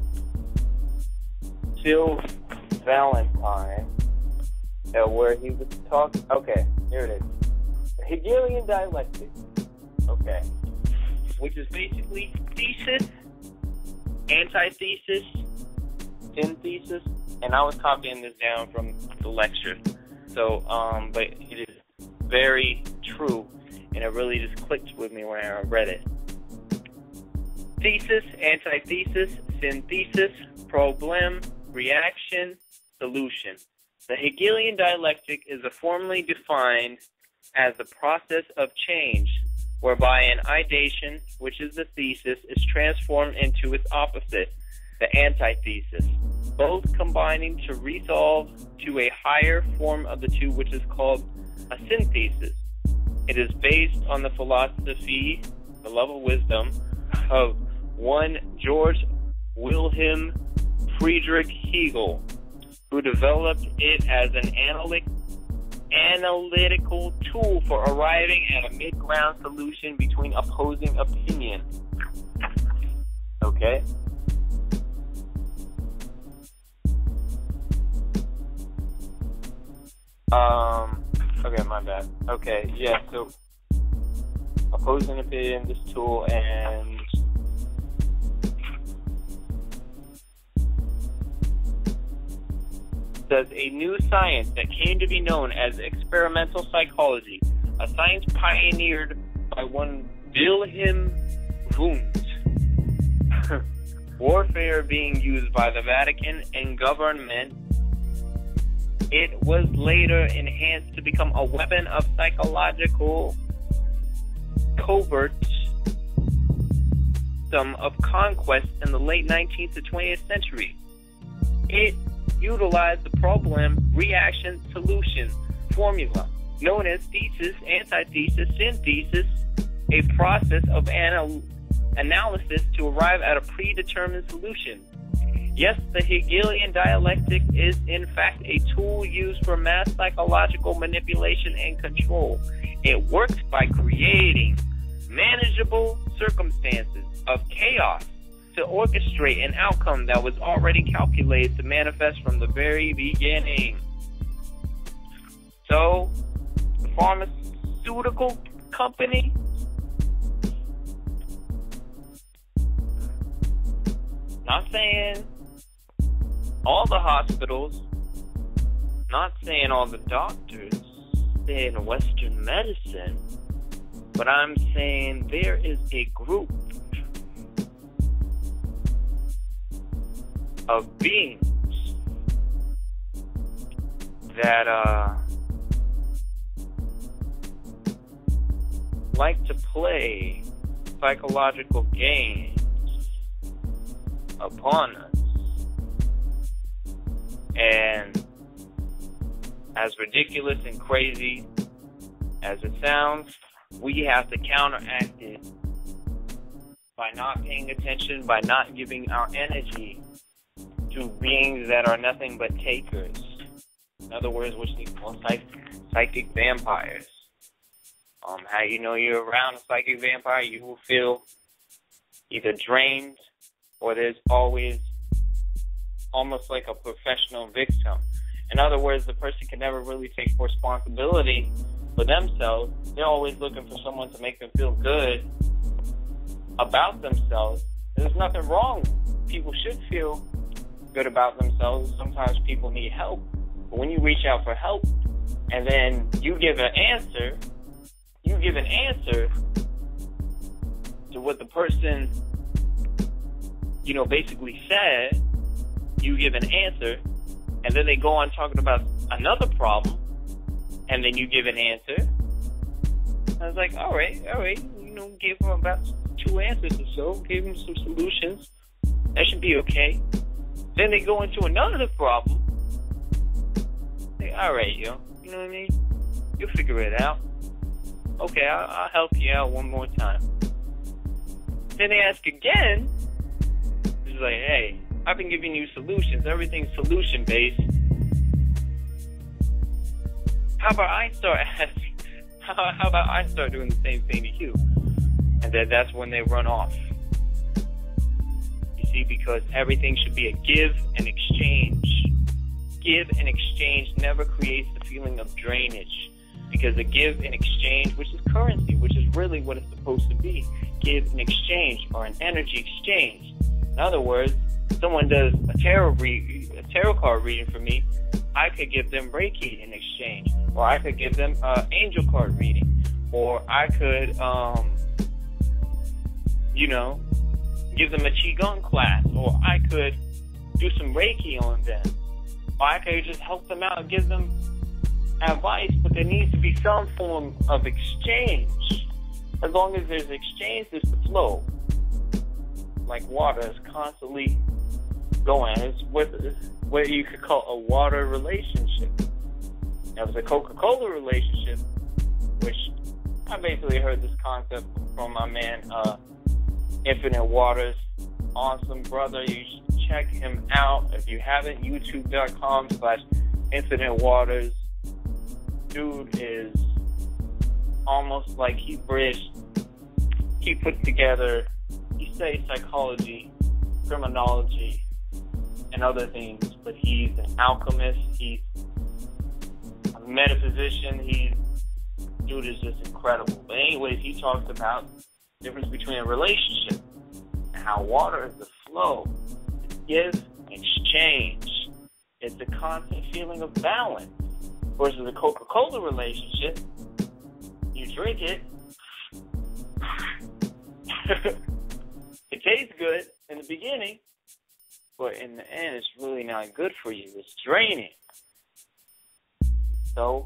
Phil Valentine, uh, where he was talking. Okay, here it is. The Hegelian dialectic. Okay, which is basically thesis, antithesis, synthesis, and I was copying this down from the lecture. So, um, but it is very true, and it really just clicked with me when I read it. Thesis, antithesis, synthesis, problem, reaction, solution. The Hegelian dialectic is formally defined as the process of change, whereby an ideation, which is the thesis, is transformed into its opposite, the antithesis, both combining to resolve to a higher form of the two, which is called a synthesis. It is based on the philosophy, the love of wisdom, of one George Wilhelm Friedrich Hegel, who developed it as an analytic, analytical tool for arriving at a mid-ground solution between opposing opinions. Okay? Um, okay, my bad. Okay, yeah, so opposing opinion, this tool, and says a new science that came to be known as experimental psychology, a science pioneered by one Wilhelm Wundt. Warfare being used by the Vatican and government. It was later enhanced to become a weapon of psychological covert system of conquest in the late nineteenth to twentieth century. It utilized the problem reaction solution formula known as thesis, antithesis, synthesis, a process of anal- analysis to arrive at a predetermined solution. Yes, the Hegelian dialectic is in fact a tool used for mass psychological manipulation and control. It works by creating manageable circumstances of chaos to orchestrate an outcome that was already calculated to manifest from the very beginning. So, the pharmaceutical company not saying all the hospitals, not saying all the doctors, saying Western medicine, but I'm saying there is a group of beings that uh, like to play psychological games upon us. And as ridiculous and crazy as it sounds, we have to counteract it by not paying attention, by not giving our energy to beings that are nothing but takers. In other words, which we call psych- psychic vampires. Um, how you know you're around a psychic vampire, you will feel either drained or there's always almost like a professional victim. In other words, the person can never really take responsibility for themselves. They're always looking for someone to make them feel good about themselves. There's nothing wrong. People should feel good about themselves. Sometimes people need help. But when you reach out for help and then you give an answer, you give an answer to what the person, you know, basically said, you give an answer, and then they go on talking about another problem, and then you give an answer. I was like, all right, all right, you know, gave them about two answers or so, gave them some solutions. That should be okay. Then they go into another problem. Say, all right, yo, you know what I mean? You'll figure it out. Okay, I'll, I'll help you out one more time. Then they ask again. It's like, hey, I've been giving you solutions. Everything's solution-based. How about I start asking? How, how about I start doing the same thing to you? And then that's when they run off. You see, because everything should be a give and exchange. Give and exchange never creates the feeling of drainage. Because a give and exchange, which is currency, which is really what it's supposed to be, give and exchange, or an energy exchange. In other words, someone does a tarot read, a tarot card reading for me, I could give them Reiki in exchange, or I could give them an angel card reading, or I could, um, you know, give them a Qigong class, or I could do some Reiki on them, or I could just help them out and give them advice, but there needs to be some form of exchange. As long as there's exchange, there's the flow. Like water is constantly going. It's what, what you could call a water relationship. Now, it's a Coca-Cola relationship, which I basically heard this concept from my man, uh, Infinite Waters. Awesome brother. You should check him out. If you haven't, youtube.com slash Infinite Waters. Dude is almost like he bridged, he put together, he studied psychology, criminology, and other things, but he's an alchemist, he's a metaphysician, he's dude is just incredible. But anyways, he talks about the difference between a relationship and how water is the flow. It's give and exchange. It's a constant feeling of balance. Versus a Coca-Cola relationship, you drink it, it tastes good in the beginning, but in the end, it's really not good for you. It's draining. So,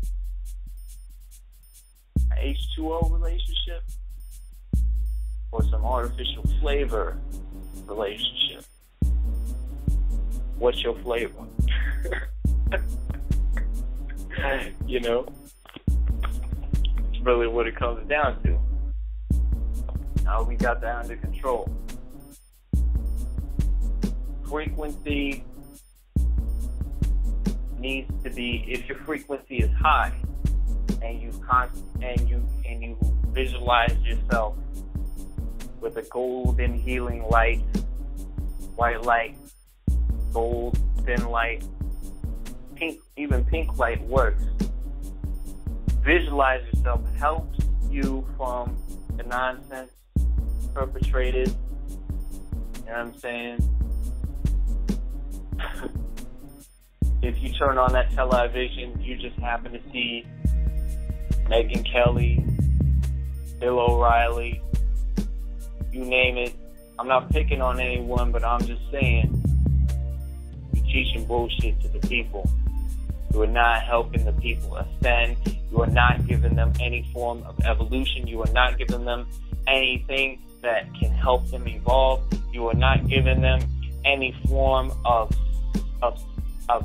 an H two O relationship or some artificial flavor relationship. What's your flavor? You know? It's really what it comes down to. Now we got that under control. Frequency needs to be, if your frequency is high and you con- and you and you visualize yourself with a golden healing light, white light, gold thin light, pink, even pink light works. Visualize yourself helps you from the nonsense perpetrated. You know what I'm saying? If you turn on that television, you just happen to see Megyn Kelly, Bill O'Reilly, you name it. I'm not picking on anyone, but I'm just saying, you're teaching bullshit to the people. You are not helping the people ascend. You are not giving them any form of evolution. You are not giving them anything that can help them evolve. You are not giving them any form of of of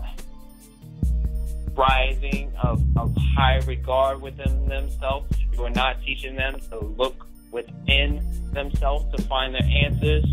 rising, of, of high regard within themselves. You are not teaching them to look within themselves to find their answers.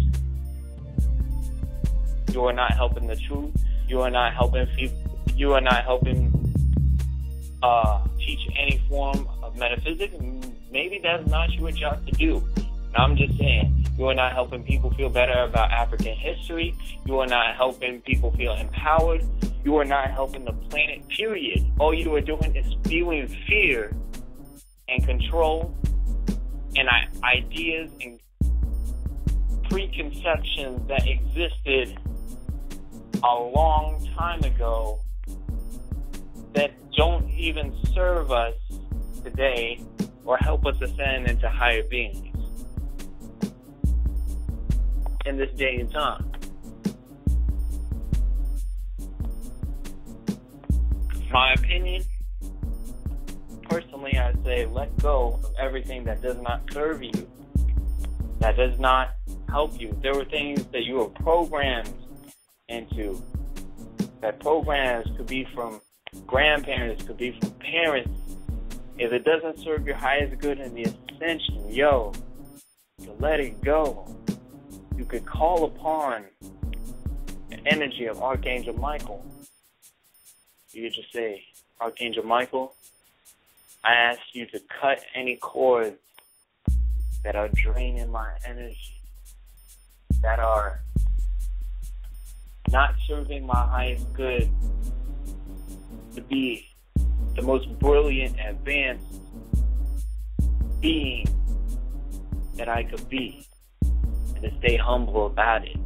You are not helping the truth. You are not helping people. You are not helping uh, teach any form of metaphysics. Maybe that's not your job to do. And I'm just saying, you are not helping people feel better about African history. You are not helping people feel empowered. You are not helping the planet, period. All you are doing is spewing fear and control and ideas and preconceptions that existed a long time ago that don't even serve us today or help us ascend into higher beings in this day and time. My opinion, personally, I say let go of everything that does not serve you, that does not help you. There were things that you were programmed into. That programs could be from grandparents, could be from parents. If it doesn't serve your highest good in the ascension, yo, to let it go. You could call upon the energy of Archangel Michael. You could just say, Archangel Michael, I ask you to cut any cords that are draining my energy, that are not serving my highest good to be the most brilliant, advanced being that I could be, and to stay humble about it.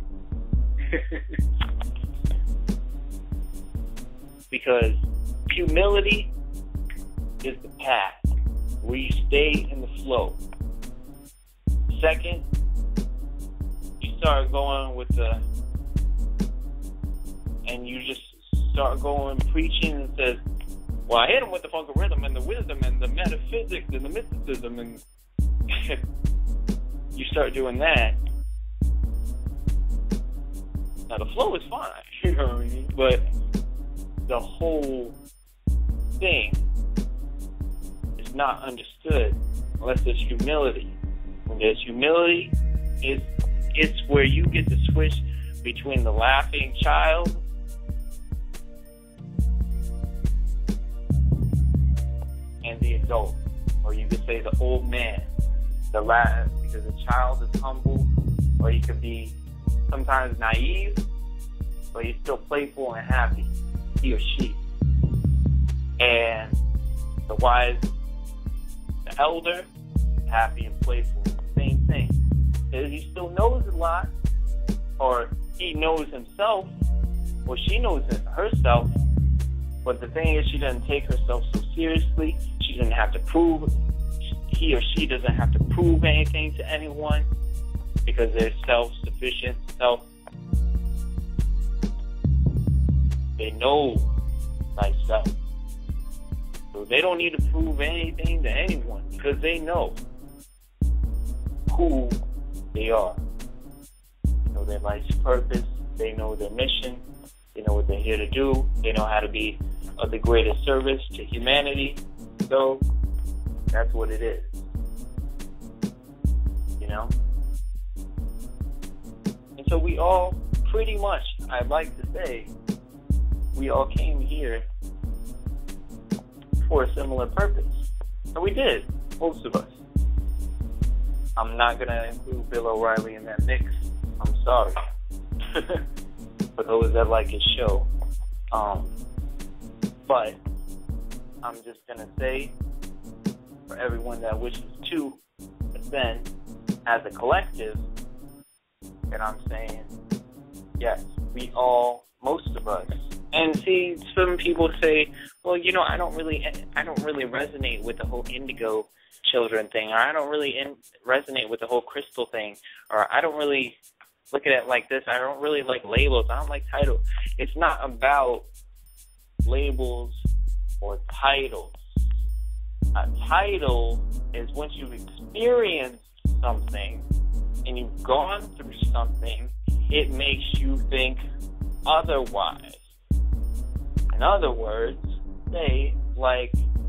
Because humility is the path where you stay in the flow. Second, you start going with the, and you just start going preaching and says, well, I hit him with the funky rhythm and the wisdom and the metaphysics and the mysticism, and you start doing that. Now the flow is fine, you know what I mean? But the whole thing is not understood unless there's humility. When there's humility, it's, it's where you get to switch between the laughing child and the adult. Or you could say the old man. The laugh, because the child is humble, or you could be sometimes naive, but he's still playful and happy. He or she. And the wise elder, happy and playful. Same thing. He still knows a lot, or he knows himself, or she knows herself, but the thing is she doesn't take herself so seriously. She doesn't have to prove, he or she doesn't have to prove anything to anyone because they're self-sufficient, self, they know thyself. So they don't need to prove anything to anyone because they know who they are. They know their life's purpose. They know their mission. They know what they're here to do. They know how to be of the greatest service to humanity. So that's what it is. You know? And so we all pretty much, I'd like to say, we all came here for a similar purpose. And we did, most of us. I'm not going to include Bill O'Reilly in that mix. I'm sorry. For those that like his show. Um, but I'm just going to say, for everyone that wishes to ascend as a collective, that I'm saying, yes, we all, most of us. And see, some people say, well, you know, I don't really, I don't really resonate with the whole indigo children thing, or I don't really in, resonate with the whole crystal thing, or I don't really look at it like this. I don't really like labels. I don't like titles. It's not about labels or titles. A title is once you've experienced something and you've gone through something, it makes you think otherwise. In other words, say, like,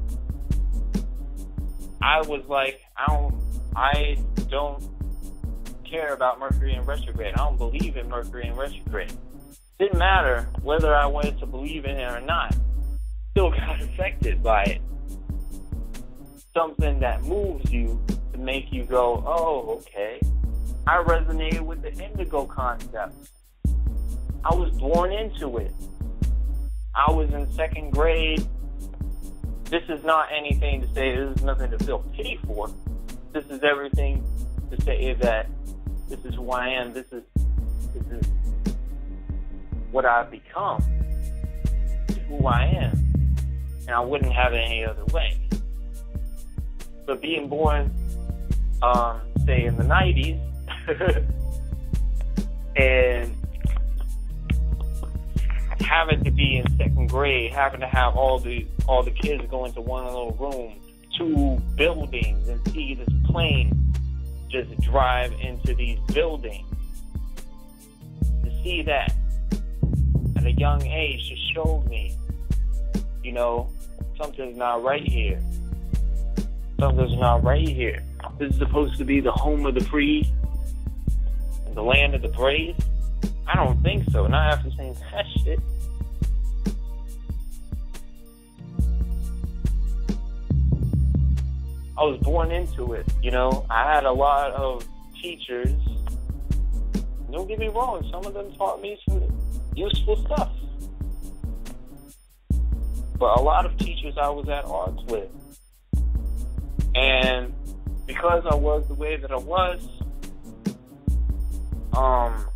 I was like, I don't, I don't care about Mercury in retrograde. I don't believe in Mercury in retrograde. Didn't matter whether I wanted to believe in it or not. Still got affected by it. Something that moves you to make you go, oh, okay. I resonated with the indigo concept. I was born into it. I was in second grade. This is not anything to say, this is nothing to feel pity for. This is everything to say that this is who I am. This is this is what I've become. This is who I am. And I wouldn't have it any other way. But being born, um, say, in the nineties, and having to be in second grade, having to have all the all the kids go into one little room, two buildings, and see this plane just drive into these buildings. To see that at a young age just showed me, you know, something's not right here. Something's not right here. This is supposed to be the home of the free, and the land of the brave. I don't think so. Not after saying that shit. I was born into it, you know. I had a lot of teachers. Don't get me wrong, some of them taught me some useful stuff. But a lot of teachers I was at odds with. And because I was the way that I was, um,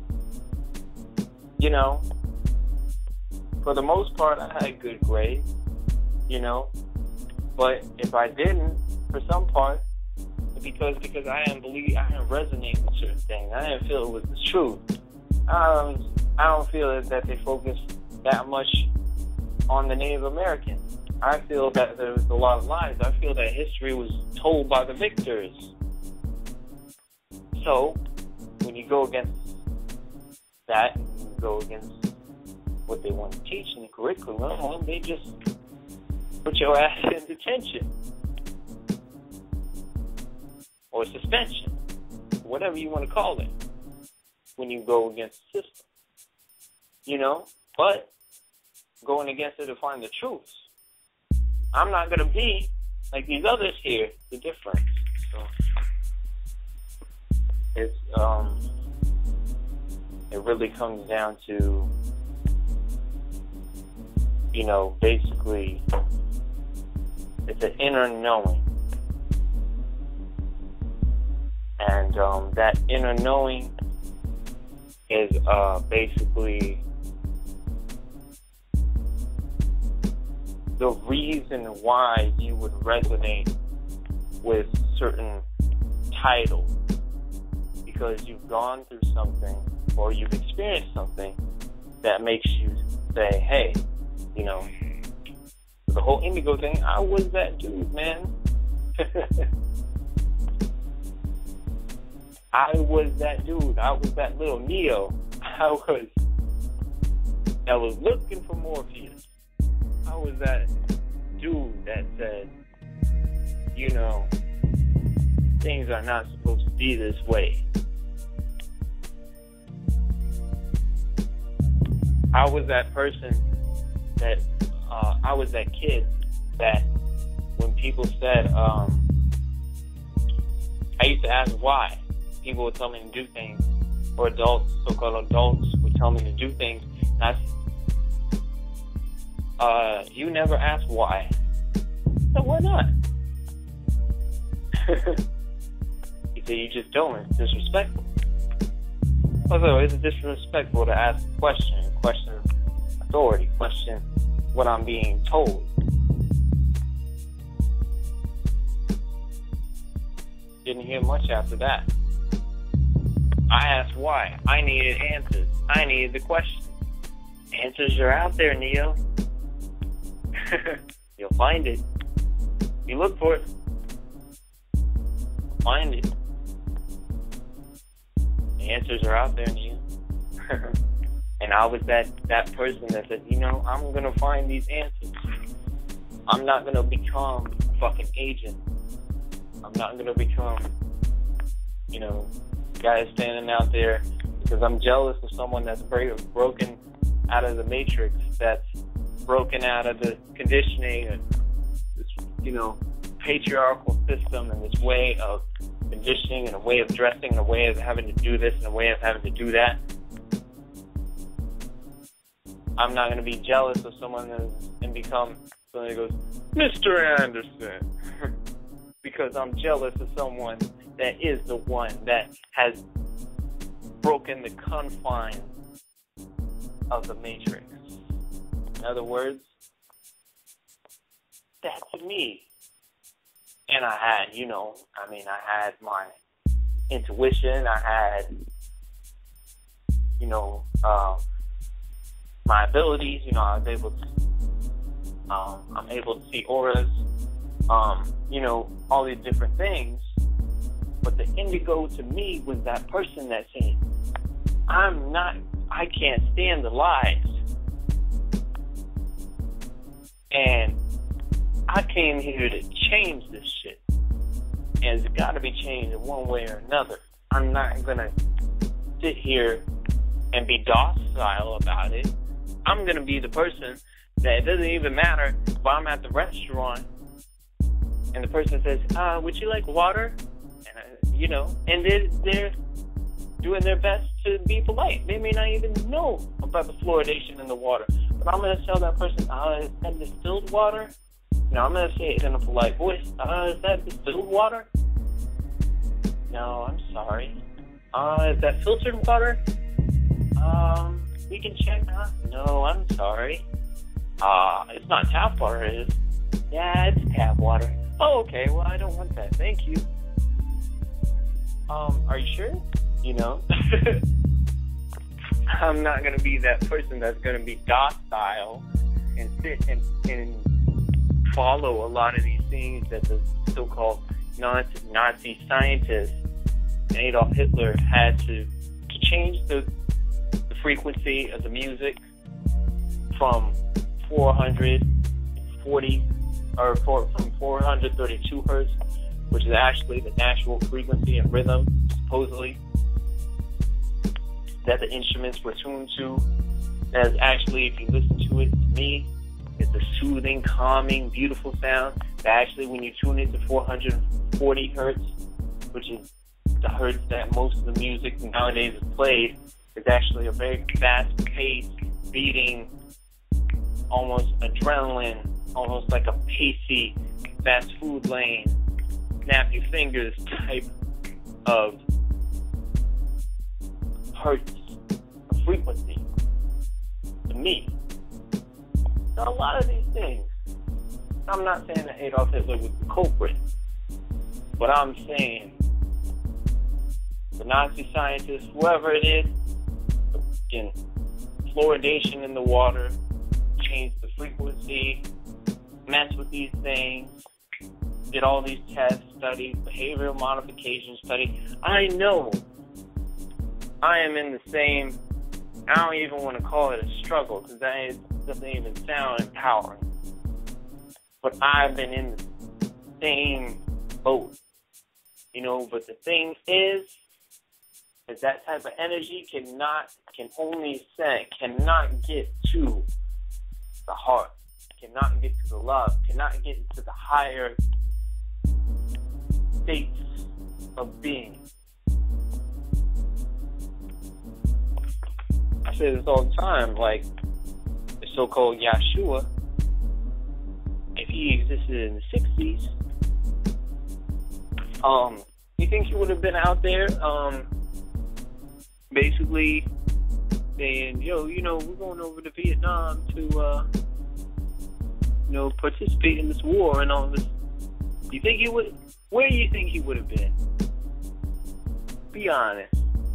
you know, for the most part, I had good grades, you know. But if I didn't, for some part, because because I didn't believe, I didn't resonate with certain things. I didn't feel it was the truth. Um, I don't feel that they focused that much on the Native Americans. I feel that there was a lot of lies. I feel that history was told by the victors. So, when you go against that, you go against what they want to teach in the curriculum, well, they just put your ass in detention. Or suspension. Whatever you want to call it. When you go against the system. You know? But, going against it to find the truth. I'm not going to be like these others here. The difference. So, it's, um, it really comes down to, you know, basically, it's an inner knowing. And um, that inner knowing is uh, basically the reason why you would resonate with certain titles, because you've gone through something or you've experienced something that makes you say, hey, you know, the whole Indigo thing, I was that dude, man. I was that dude. I was that little Neo. I was that was looking for Morpheus. I was that dude that said, you know, things are not supposed to be this way. I was that person that, uh, I was that kid that when people said, um, I used to ask why. People would tell me to do things, or adults, so-called adults, would tell me to do things. And I, uh, you never asked why. So why not? He said, you just don't. It's disrespectful. Also, it's disrespectful to ask a question, question authority, question what I'm being told. Didn't hear much after that. I asked why. I needed answers. I needed the question. Answers are out there, Neo. You'll find it. You look for it. You'll find it. The answers are out there, Neo. And I was that, that person that said, you know, I'm going to find these answers. I'm not going to become a fucking agent. I'm not going to become, you know, guy standing out there because I'm jealous of someone that's broken out of the matrix, that's broken out of the conditioning and this, you know, patriarchal system and this way of conditioning and a way of dressing and a way of having to do this and a way of having to do that. I'm not going to be jealous of someone that's, and become someone that goes, Mister Anderson, because I'm jealous of someone that is the one that has broken the confines of the matrix. In other words, that's me. And I had, you know, I mean, I had my intuition, I had, you know, uh, my abilities, you know, I was able to, um, I'm able to see auras, um, you know, all these different things. But the Indigo to me was that person that said, I'm not, I can't stand the lies. And I came here to change this shit. And it's got to be changed in one way or another. I'm not going to sit here and be docile about it. I'm going to be the person that it doesn't even matter if I'm at the restaurant and the person says, uh, would you like water? And I, you know, and they're, they're doing their best to be polite. They may not even know about the fluoridation in the water. But I'm going to tell that person, uh, is that distilled water? No, I'm going to say it in a polite voice. Uh, is that distilled water? No, I'm sorry. Uh, is that filtered water? Um, we can check. Huh? No, I'm sorry. Uh, it's not tap water, is it? Yeah, it's tap water. Oh, okay. Well, I don't want that. Thank you. Um, are you sure? You know? I'm not going to be that person that's going to be docile and sit and, and follow a lot of these things that the so-called Nazi scientists and Adolf Hitler had to, to change the, the frequency of the music from four hundred forty or for, from four hundred thirty-two hertz, which is actually the natural frequency and rhythm, supposedly, that the instruments were tuned to. As actually, if you listen to it, to me, it's a soothing, calming, beautiful sound. That actually, when you tune it to four hundred forty hertz, which is the hertz that most of the music nowadays is played, is actually a very fast-paced, beating, almost adrenaline, almost like a pacey fast food lane, snap your fingers type of hertz of frequency to me. Now, a lot of these things, I'm not saying that Adolf Hitler was the culprit, but I'm saying the Nazi scientists, whoever it is, again, fluoridation in the water, change the frequency, mess with these things, did all these tests, studies, behavioral modification study. I know I am in the same, I don't even want to call it a struggle because that is, doesn't even sound empowering. But I've been in the same boat, you know, but the thing is, is that type of energy cannot, can only say, cannot get to the heart, cannot get to the love, cannot get to the higher states of being. I say this all the time, like the so-called Yeshua, if he existed in the sixties, um, you think he would have been out there, um, basically saying, yo, you know, we're going over to Vietnam to, uh, you know, participate in this war and all this. You think he would, where do you think he would have been? Be honest.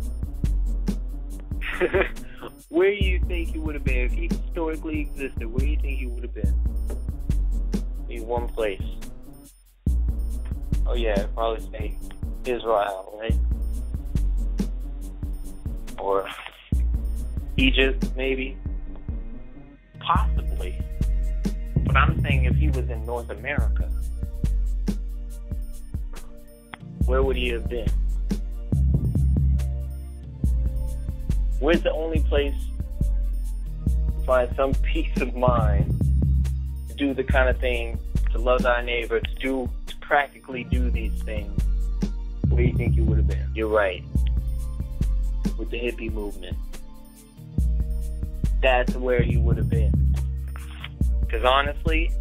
Where do you think he would have been if he historically existed? Where do you think he would have been? In one place. Oh yeah, I'd probably say Israel, right? Or Egypt, maybe. Possibly. But I'm saying if he was in North America, where would he have been? Where's the only place to find some peace of mind to do the kind of thing, to love thy neighbor, to do, to practically do these things? Where do you think he would have been? You're right. With the hippie movement. That's where he would have been. Because honestly,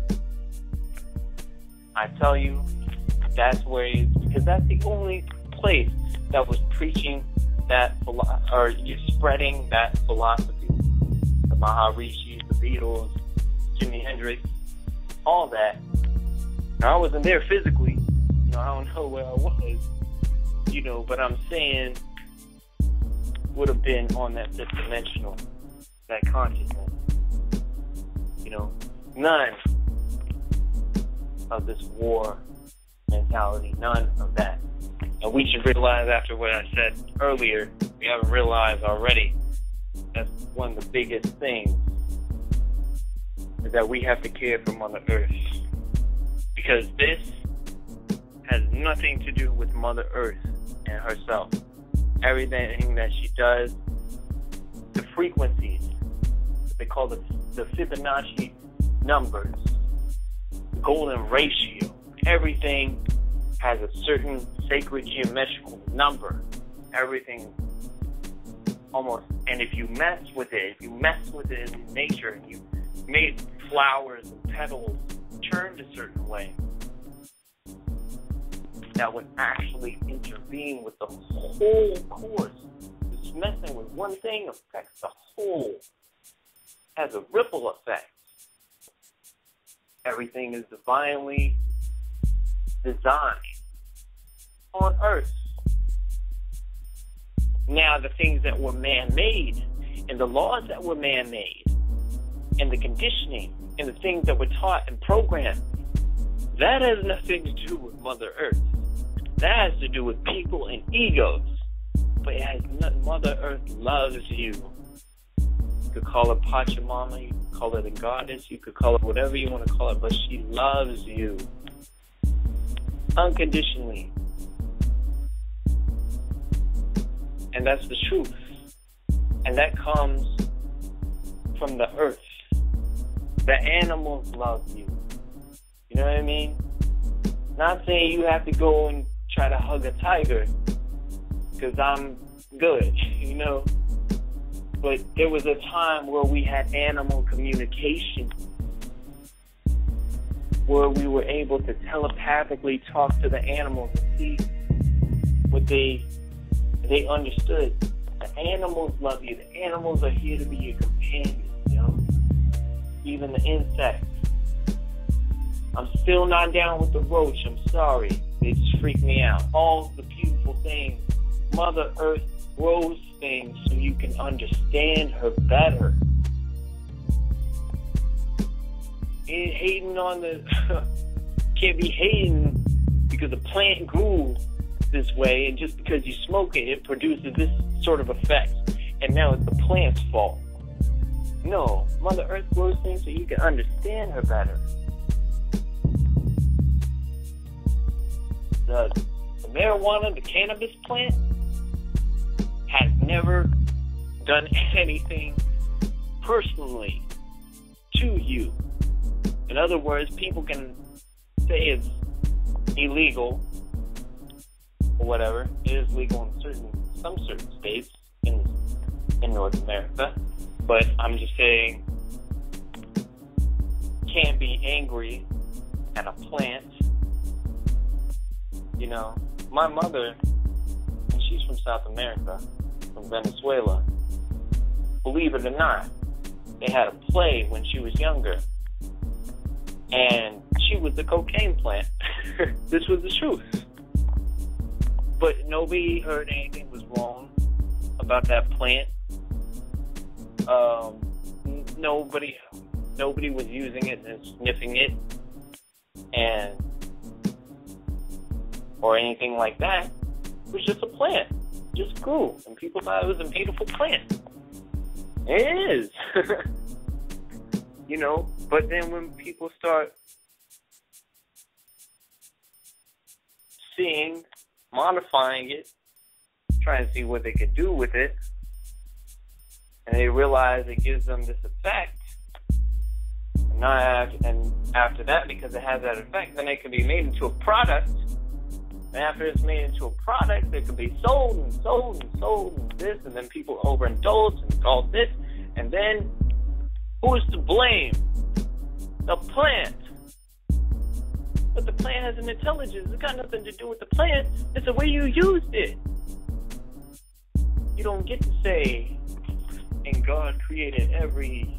I tell you, that's where he, because that's the only place that was preaching that, or spreading that philosophy. The Maharishis, the Beatles, Jimi Hendrix, all that. Now, I wasn't there physically. You know, I don't know where I was. You know, but I'm saying would have been on that fifth dimensional, that consciousness. You know, none of this war mentality, none of that. And we should realize, after what I said earlier, we haven't realized already, that's one of the biggest things, is that we have to care for Mother Earth. Because this has nothing to do with Mother Earth and herself. Everything that she does, the frequencies, they call the, the Fibonacci numbers, the golden ratio, everything has a certain sacred geometrical number. Everything almost, and if you mess with it, if you mess with it in nature, and you made flowers and petals turned a certain way, that would actually intervene with the whole course. Just messing with one thing affects the whole, has a ripple effect. Everything is divinely designed on Earth. Now, the things that were man-made, and the laws that were man-made, and the conditioning, and the things that were taught and programmed, that has nothing to do with Mother Earth. That has to do with people and egos. But it has nothing. Mother Earth loves you. You could call her Pachamama, you could call her the goddess, you could call her whatever you want to call it, but she loves you. Unconditionally. And that's the truth. And that comes from the earth. The animals love you. You know what I mean? Not saying you have to go and try to hug a tiger, because I'm good, you know? But there was a time where we had animal communication, where we were able to telepathically talk to the animals and see what they they understood. The animals love you. The animals are here to be your companions, you know. Even the insects. I'm still not down with the roach. I'm sorry. They just freak me out. All the beautiful things. Mother Earth grows things so you can understand her better. Ain't hating on the... can't be hating because the plant grew this way, and just because you smoke it, it produces this sort of effect. And now it's the plant's fault. No. Mother Earth grows things so you can understand her better. The, the marijuana, the cannabis plant, has never done anything personally to you. In other words, people can say it's illegal or whatever. It is legal in certain some certain states in in North America, but I'm just saying, can't be angry at a plant. You know, my mother, and she's from South America, from Venezuela. Believe it or not, they had a play when she was younger, and she was the cocaine plant. This was the truth. But nobody heard anything was wrong about that plant. Um, nobody, nobody was using it and sniffing it, and or anything like that. It was just a plant, just grew, and people thought it was a beautiful plant. It is, you know. But then when people start seeing, modifying it, trying to see what they could do with it, and they realize it gives them this effect, and, not after, and after that, because it has that effect, then it can be made into a product. And after it's made into a product, it can be sold and sold and sold and this, and then people overindulge and call this, and then who is to blame? The plant. But the plant has an intelligence. It's got nothing to do with the plant. It's the way you used it. You don't get to say, and God created every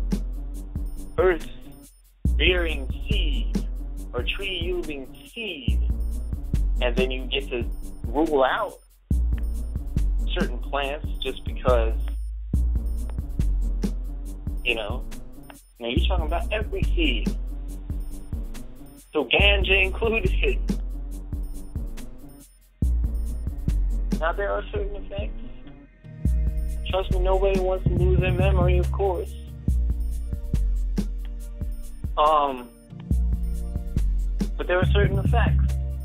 earth-bearing seed or tree-yielding seed, and then you get to rule out certain plants just because, you know, now you're talking about every seed. So ganja included. Now there are certain effects. Trust me, nobody wants to lose their memory, of course. Um, but there are certain effects.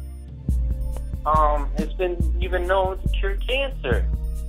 Um, it's been even known to cure cancer.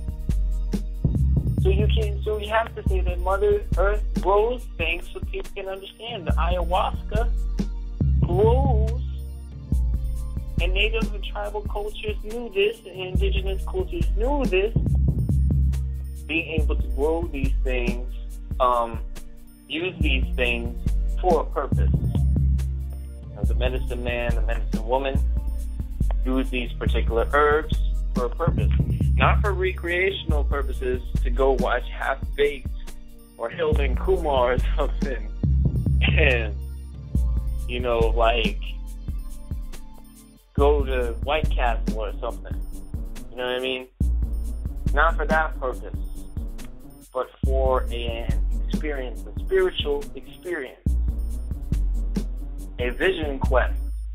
So you can, so we have to say that Mother Earth grows things so people can understand. The ayahuasca grows, and native and tribal cultures knew this, and indigenous cultures knew this. Being able to grow these things, um, use these things for a purpose. You know, the medicine man, the medicine woman, use these particular herbs for a purpose. Not for recreational purposes to go watch Half-Baked or Hilton Kumar or something. And, you know, like, go to White Castle or something. You know what I mean? Not for that purpose, but for an experience, a spiritual experience. A vision quest,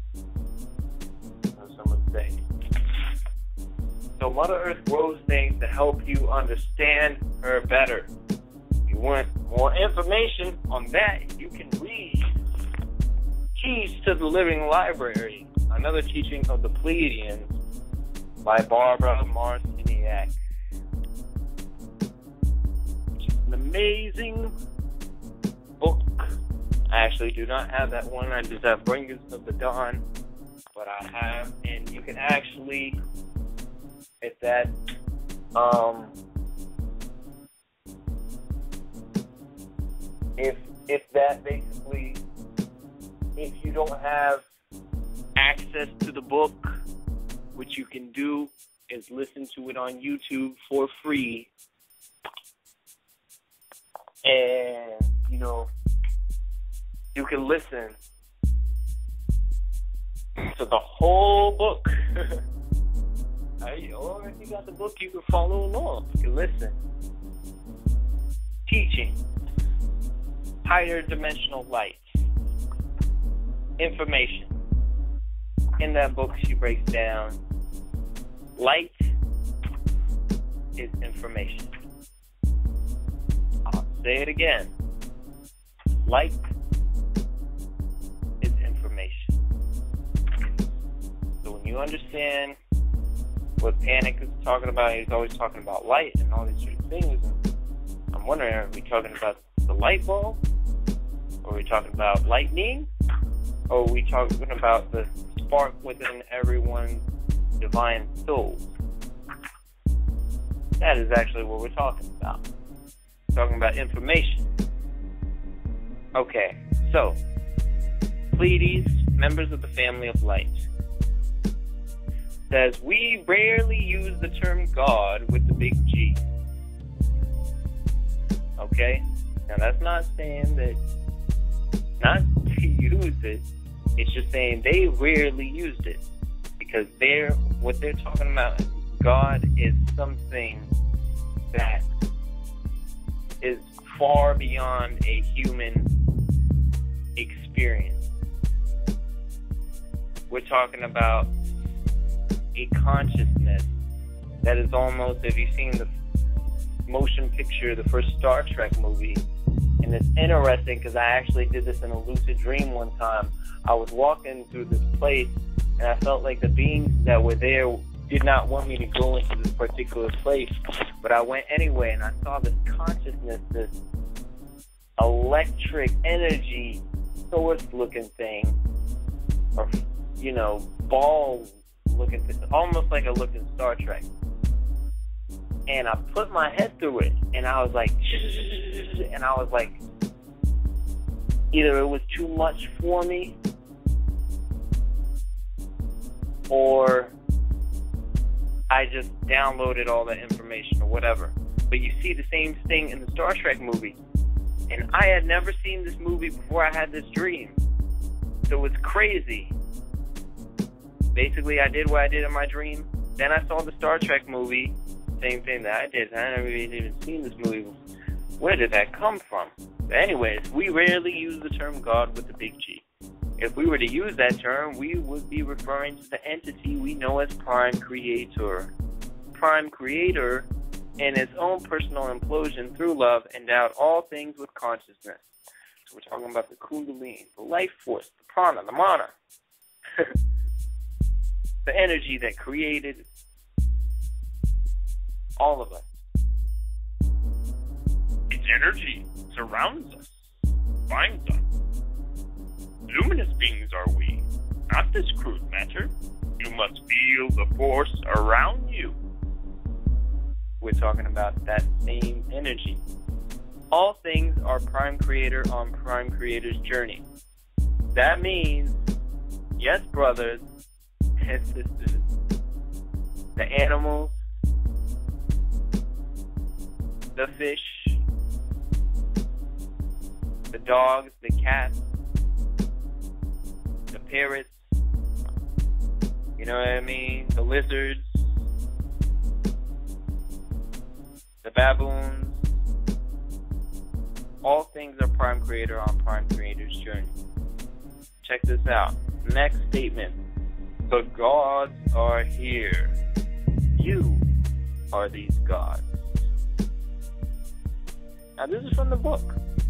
as some would say. So Mother Earth grows things to help you understand her better. If you want more information on that, you can read Keys to the Living Library, another teaching of the Pleiadians by Barbara Marciniak. Which is an amazing book. I actually do not have that one. I just have Bringers of the Dawn. But I have, and you can actually, if that, um, if if that basically, if you don't have access to the book, which you can do is listen to it on YouTube for free. And, you know, you can listen to the whole book. Or if you got the book, you can follow along. You can listen. Teaching. Higher dimensional light. Information. In that book, she breaks down light is information. I'll say it again. Light is information. So when you understand what Panic is talking about, he's always talking about light and all these sort of things. And I'm wondering, are we talking about the light bulb? Or are we talking about lightning? Or are we talking about the spark within everyone's divine soul? That is actually what we're talking about. We're talking about information. Okay, so Pleiades, members of the family of light, says we rarely use the term God with the big G. Okay? Now that's not saying that not to use it, it's just saying they rarely used it. Because they're what they're talking about, God is something that is far beyond a human experience. We're talking about a consciousness that is almost, if you've seen the motion picture, the first Star Trek movie, and it's interesting because I actually did this in a lucid dream one time. I was walking through this place and I felt like the beings that were there did not want me to go into this particular place, but I went anyway, and I saw this consciousness, this electric energy source-looking thing, or, you know, ball-looking thing, almost like I looked in Star Trek. And I put my head through it, and I was like, and I was like, either it was too much for me, or I just downloaded all that information or whatever. But you see the same thing in the Star Trek movie. And I had never seen this movie before I had this dream. So it's crazy. Basically, I did what I did in my dream. Then I saw the Star Trek movie. Same thing that I did. I never even seen this movie. Where did that come from? But anyways, we rarely use the term God with the big G. If we were to use that term, we would be referring to the entity we know as Prime Creator. Prime Creator, in its own personal implosion through love, endowed all things with consciousness. So we're talking about the Kundalini, the life force, the prana, the mana. The energy that created all of us. Its energy surrounds us, binds us. Luminous beings are we, not this crude matter. You must feel the force around you. We're talking about that same energy. All things are Prime Creator on Prime Creator's journey. That means, yes, brothers and sisters, the animals, the fish, the dogs, the cats, the parrots, you know what I mean, the lizards, the baboons, all things are Prime Creator on Prime Creator's journey. Check this out. Next statement. The gods are here. You are these gods. Now this is from the book.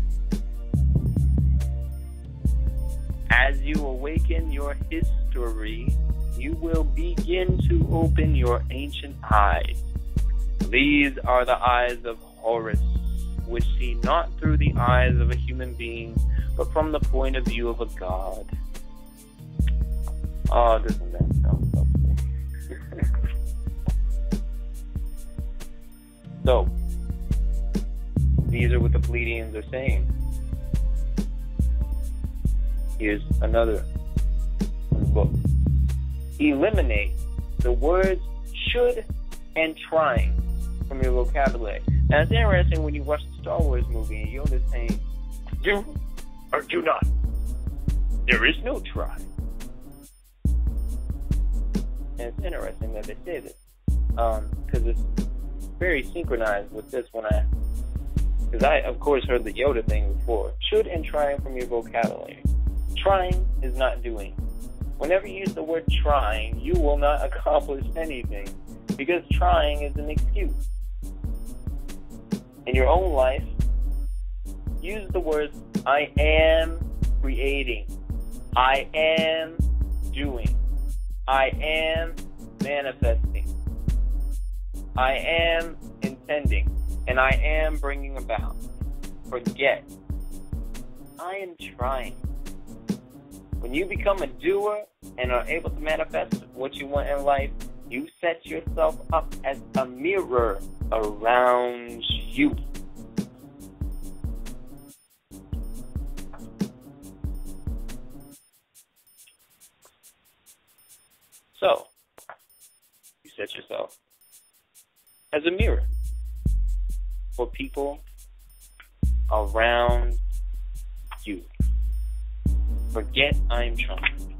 As you awaken your history, you will begin to open your ancient eyes. These are the eyes of Horus, which see not through the eyes of a human being, but from the point of view of a god. Oh, doesn't that sound something? So, these are what the Pleiadians are saying. Here's another book. Eliminate the words should and trying from your vocabulary. Now, it's interesting when you watch the Star Wars movie and Yoda's saying, do or do not. There is no try. And it's interesting that they say this, um, because it's very synchronized with this when I, because I, of course, heard the Yoda thing before. Should and trying from your vocabulary. Trying is not doing. Whenever you use the word trying, you will not accomplish anything, because trying is an excuse. In your own life, use the words, I am creating, I am doing, I am manifesting, I am intending, and I am bringing about. Forget, I am trying. When you become a doer and are able to manifest what you want in life, you set yourself up as a mirror around you. So, you set yourself as a mirror for people around you. Forget I'm trying.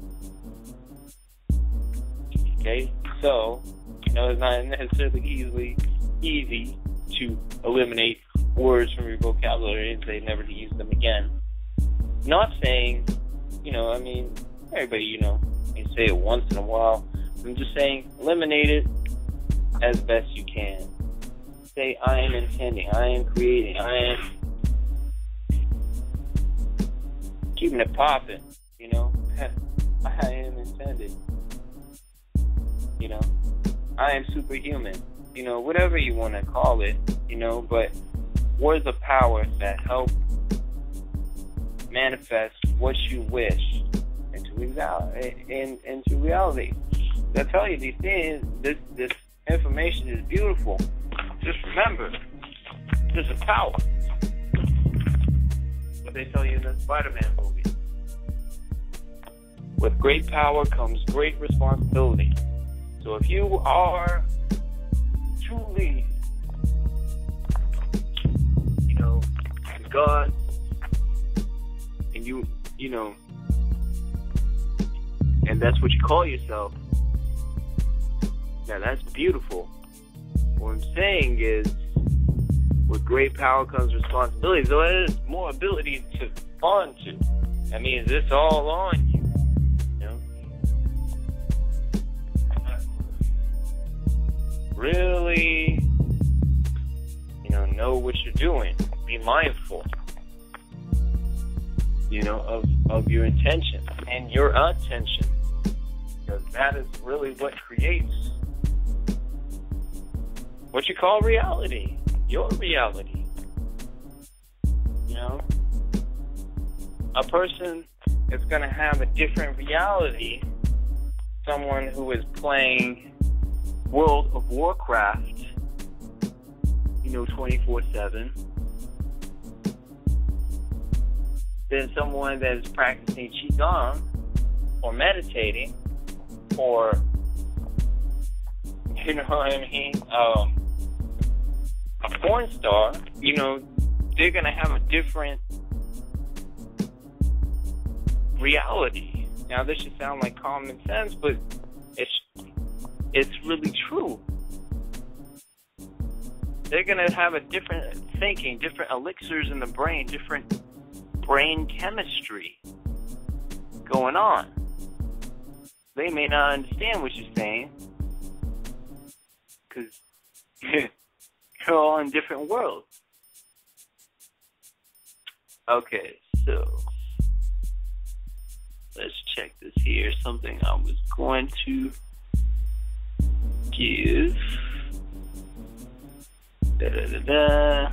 Okay? So, you know, it's not necessarily easily easy to eliminate words from your vocabulary and say never to use them again. Not saying, you know, I mean, everybody, you know, you say it once in a while. I'm just saying, eliminate it as best you can. Say, I am intending, I am creating, I am keeping it popping, you know. I am intended. You know, I am superhuman. You know, whatever you want to call it, you know, but words of power that help manifest what you wish into reality. In, into reality. I tell you, these things, this this information is beautiful. Just remember, there's a power. What they tell you in the Spider-Man movie. With great power comes great responsibility. So if you are truly, you know, God, and you, you know, and that's what you call yourself, now that's beautiful. What I'm saying is, with great power comes responsibility. So there's more ability to respond to. That means it's all on you. You know? Really, you know, know what you're doing. Be mindful, you know, of, of your intention and your attention. Because that is really what creates what you call reality. Your reality. You know? A person is going to have a different reality. Someone who is playing World of Warcraft, you know, twenty-four seven. Than someone that is practicing Qigong or meditating or, you know what I mean? Um, a porn star, you know, they're going to have a different reality. Now, this should sound like common sense, but it's it's really true. They're going to have a different thinking, different elixirs in the brain, different brain chemistry going on. They may not understand what you're saying because you're all in different worlds. Okay, so let's check this here. Something I was going to give. Da da da da.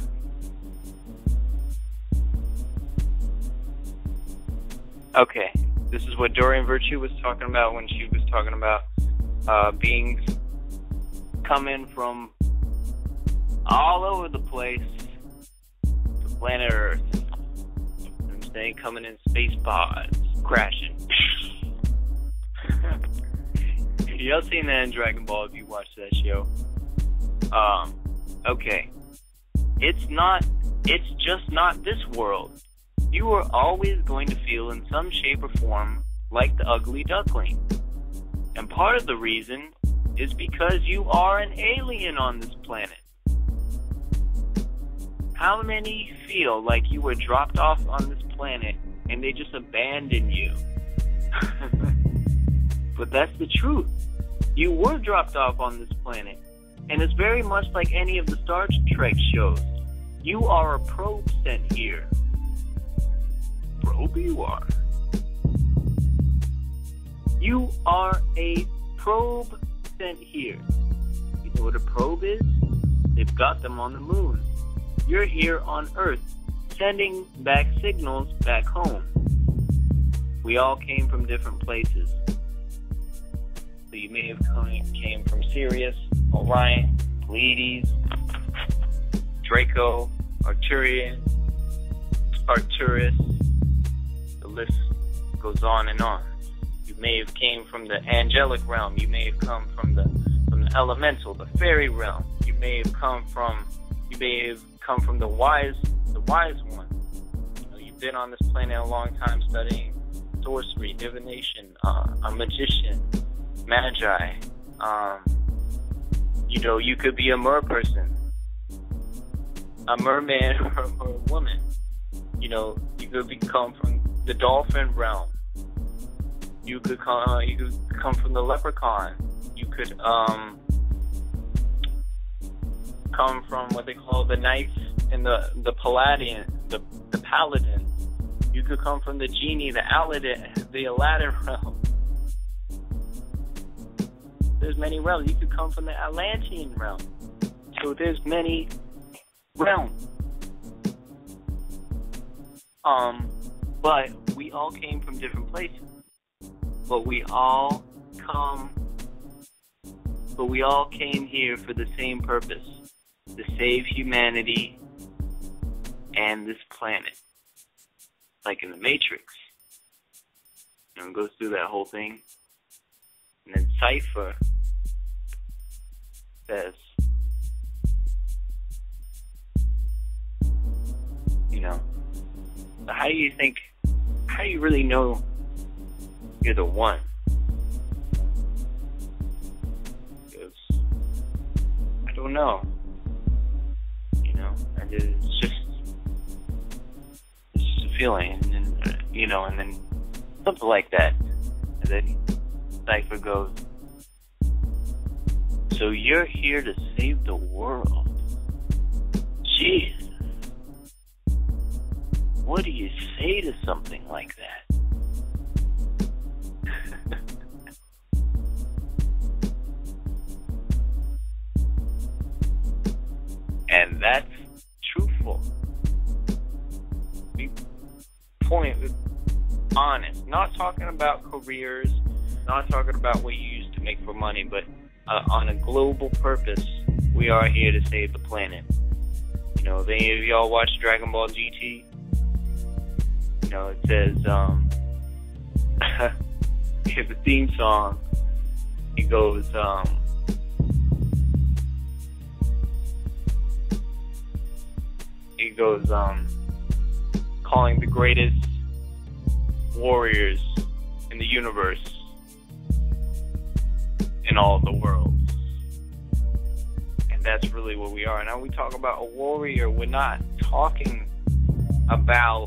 Okay, this is what Doreen Virtue was talking about when she was talking about uh, beings coming from all over the place to planet Earth. I'm saying coming in space pods, crashing. Y'all seen that in Dragon Ball if you watched that show. Um, okay. It's not, it's just not this world. You are always going to feel in some shape or form like the ugly duckling. And part of the reason is because you are an alien on this planet. How many feel like you were dropped off on this planet and they just abandoned you? But that's the truth. You were dropped off on this planet. And it's very much like any of the Star Trek shows. You are a probe sent here. Probe you are. You are a probe sent here. You know what a probe is? They've got them on the moon. You're here on Earth, sending back signals back home. We all came from different places. So you may have come, came from Sirius, Orion, Pleiades, Draco, Arcturian, Arcturus. The list goes on and on. You may have came from the angelic realm. You may have come from the from the elemental, the fairy realm. You may have come from you may have come from the wise the wise one. You know, you've been on this planet a long time studying sorcery, divination, uh, a magician, magi. Um, you know, you could be a mer person, a merman, or a merwoman. You know, you could be, come from the dolphin realm. You could come. Uh, you could come from the leprechaun. You could um, come from what they call the knights and the the paladin, the the paladin. You could come from the genie, the Aladdin, the Aladdin realm. There's many realms. You could come from the Atlantean realm. So there's many realms. Um, but we all came from different places. But we all come, but we all came here for the same purpose, to save humanity and this planet. Like in the Matrix. You know, it goes through that whole thing. And then Cypher says, you know, so how do you think, how do you really know you're the one? Because I don't know. You know, and it's just it's just a feeling, and then uh, you know, and then something like that, and then Cypher goes, "So you're here to save the world? Jesus, what do you say to something like that?" And that's truthful. Be point honest. Not talking about careers, not talking about what you used to make for money, but uh, on a global purpose, we are here to save the planet. You know, if any of y'all watch Dragon Ball G T, you know, it says, um, here's the theme song. It goes, um, it goes, um, calling the greatest warriors in the universe, in all of the world. And that's really what we are. Now we talk about a warrior, we're not talking about,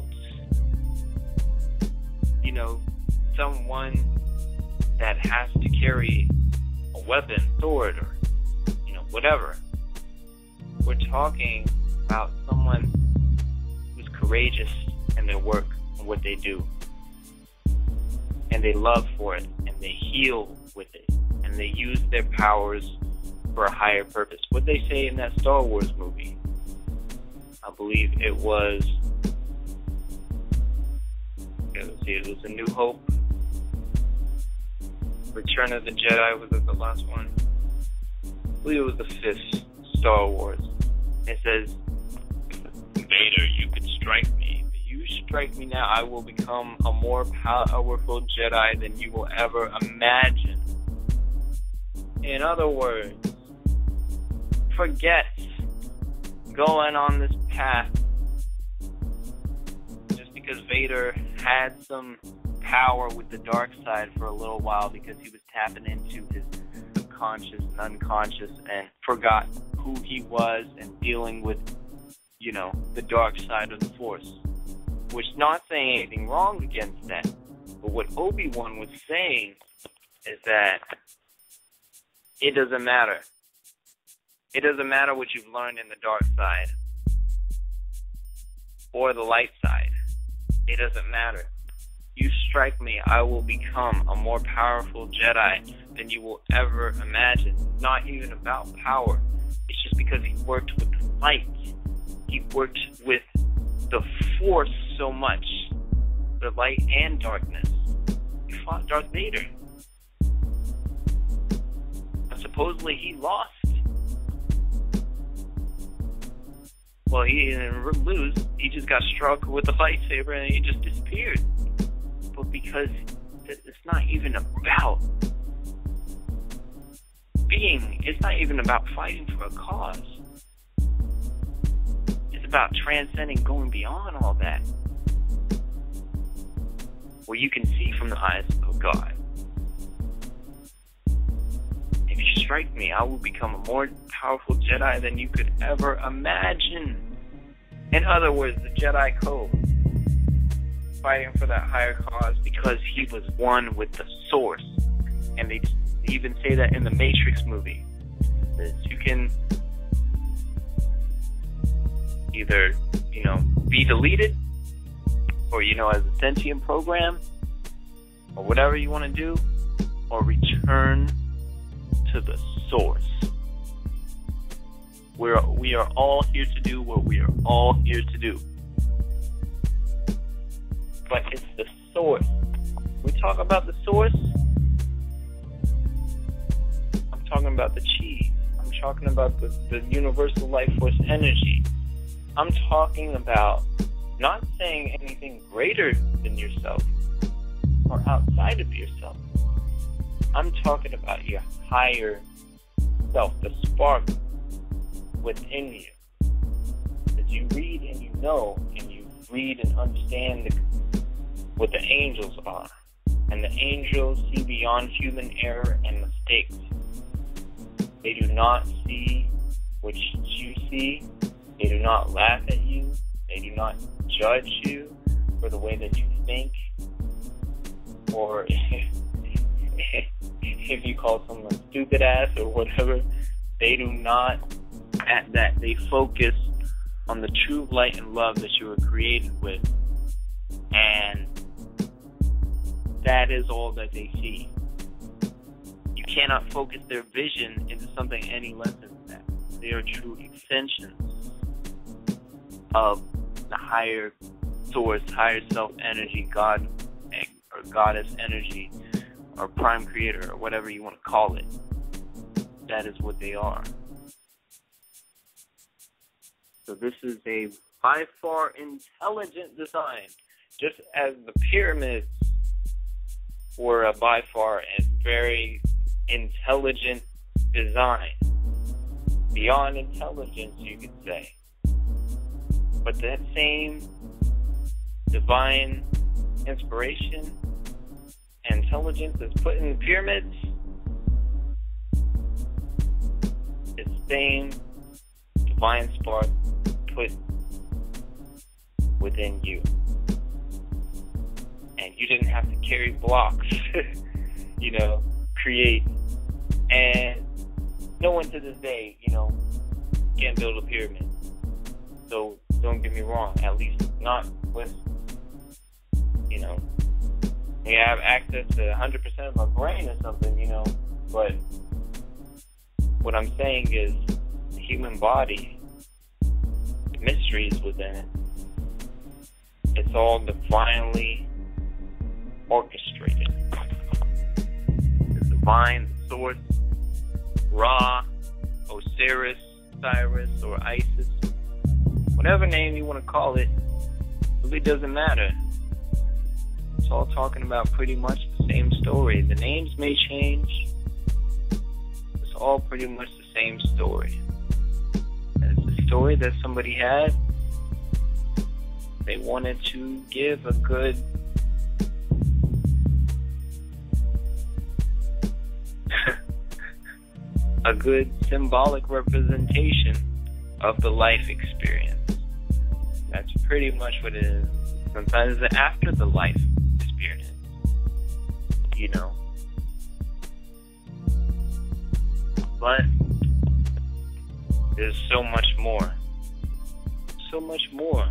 you know, someone that has to carry a weapon, sword, or, you know, whatever. We're talking about someone who's courageous in their work and what they do. And they love for it, and they heal with it, and they use their powers for a higher purpose. What they say in that Star Wars movie, I believe it was, let's see, it was A New Hope, Return of the Jedi, was it the last one? I believe it was the fifth Star Wars. It says, Vader, you could strike me. If you strike me now, I will become a more powerful Jedi than you will ever imagine. In other words, forget going on this path just because Vader had some power with the dark side for a little while because he was tapping into his conscious and unconscious and forgot who he was and dealing with, you know, the dark side of the Force. Which, not saying anything wrong against that, but what Obi-Wan was saying is that it doesn't matter. It doesn't matter what you've learned in the dark side or the light side. It doesn't matter. You strike me, I will become a more powerful Jedi than you will ever imagine. It's not even about power. It's just because he worked with light. He worked with the Force so much, the light and darkness. He fought Darth Vader. And supposedly he lost. Well, he didn't lose. He just got struck with a lightsaber and he just disappeared. But because it's not even about being, it's not even about fighting for a cause. It's about transcending, going beyond all that. Where you can see from the eyes of God. If you strike me, I will become a more powerful Jedi than you could ever imagine. In other words, the Jedi Code. Fighting for that higher cause because he was one with the Source. And they even say that in the Matrix movie. That you can either, you know, be deleted, or, you know, as a sentient program, or whatever you want to do, or return to the Source. We're, we are all here to do what we are all here to do. But it's the Source. We talk about the Source, I'm talking about the Chi. I'm talking about the, the universal life force energy. I'm talking about not saying anything greater than yourself or outside of yourself. I'm talking about your higher self, the spark within you. As you read and you know, and you read and understand the, what the angels are. And the angels see beyond human error and mistakes. They do not see what you see. They do not laugh at you. They do not judge you for the way that you think. Or if you call someone stupid ass or whatever, they do not at that. They focus on the true light and love that you were created with. And that is all that they see. You cannot focus their vision into something any less than that. They are true extensions of the higher source, higher self energy, God or goddess energy, or prime creator, or whatever you want to call it. That is what they are. So this is a by far intelligent design, just as the pyramids were a by far and very intelligent design. Beyond intelligence, you could say. But that same divine inspiration and intelligence that's put in the pyramids is the same divine spark put within you. And you didn't have to carry blocks, you know, create. And no one to this day, you know, can build a pyramid. So don't get me wrong, at least not with, you know, you have access to one hundred percent of my brain or something, you know, but what I'm saying is the human body, the mysteries within it, it's all divinely orchestrated. The divine, the source, Ra, Osiris, Cyrus, or Isis, whatever name you want to call it, really doesn't matter. It's all talking about pretty much the same story. The names may change, the all pretty much the same story. And it's a story that somebody had. They wanted to give a good a good symbolic representation of the life experience. That's pretty much what it is. Sometimes it's after the life experience, you know. But there's so much more. So much more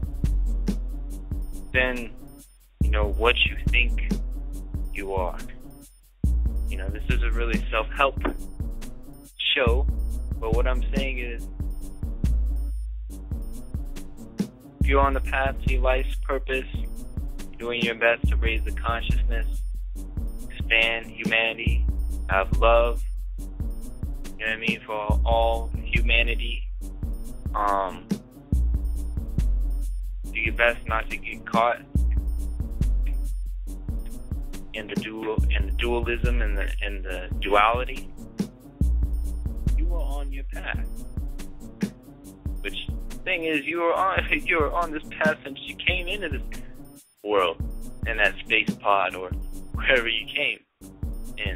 than, you know, what you think you are. You know, this is a really self-help show, but what I'm saying is, if you're on the path to your life's purpose, doing your best to raise the consciousness, expand humanity, have love, you know what I mean, for all humanity, um, do your best not to get caught in the dual, in the dualism and the in the duality. You are on your path. Which thing is, you are on you are on this path since you came into this world in that space pod or wherever you came in.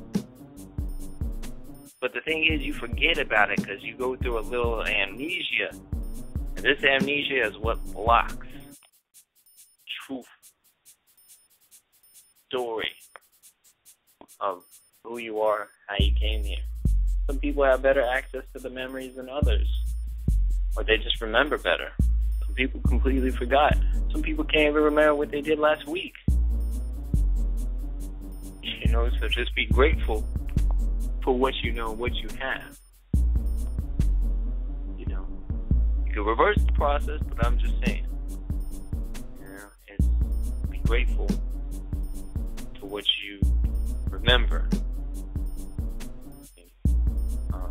But the thing is, you forget about it because you go through a little amnesia. And this amnesia is what blocks truth, story of who you are, how you came here. Some people have better access to the memories than others, or they just remember better. Some people completely forgot. Some people can't even remember what they did last week. You know, so just be grateful for what you know, what you have. You know, you can reverse the process, but I'm just saying, you know, it's be grateful for what you remember. Um,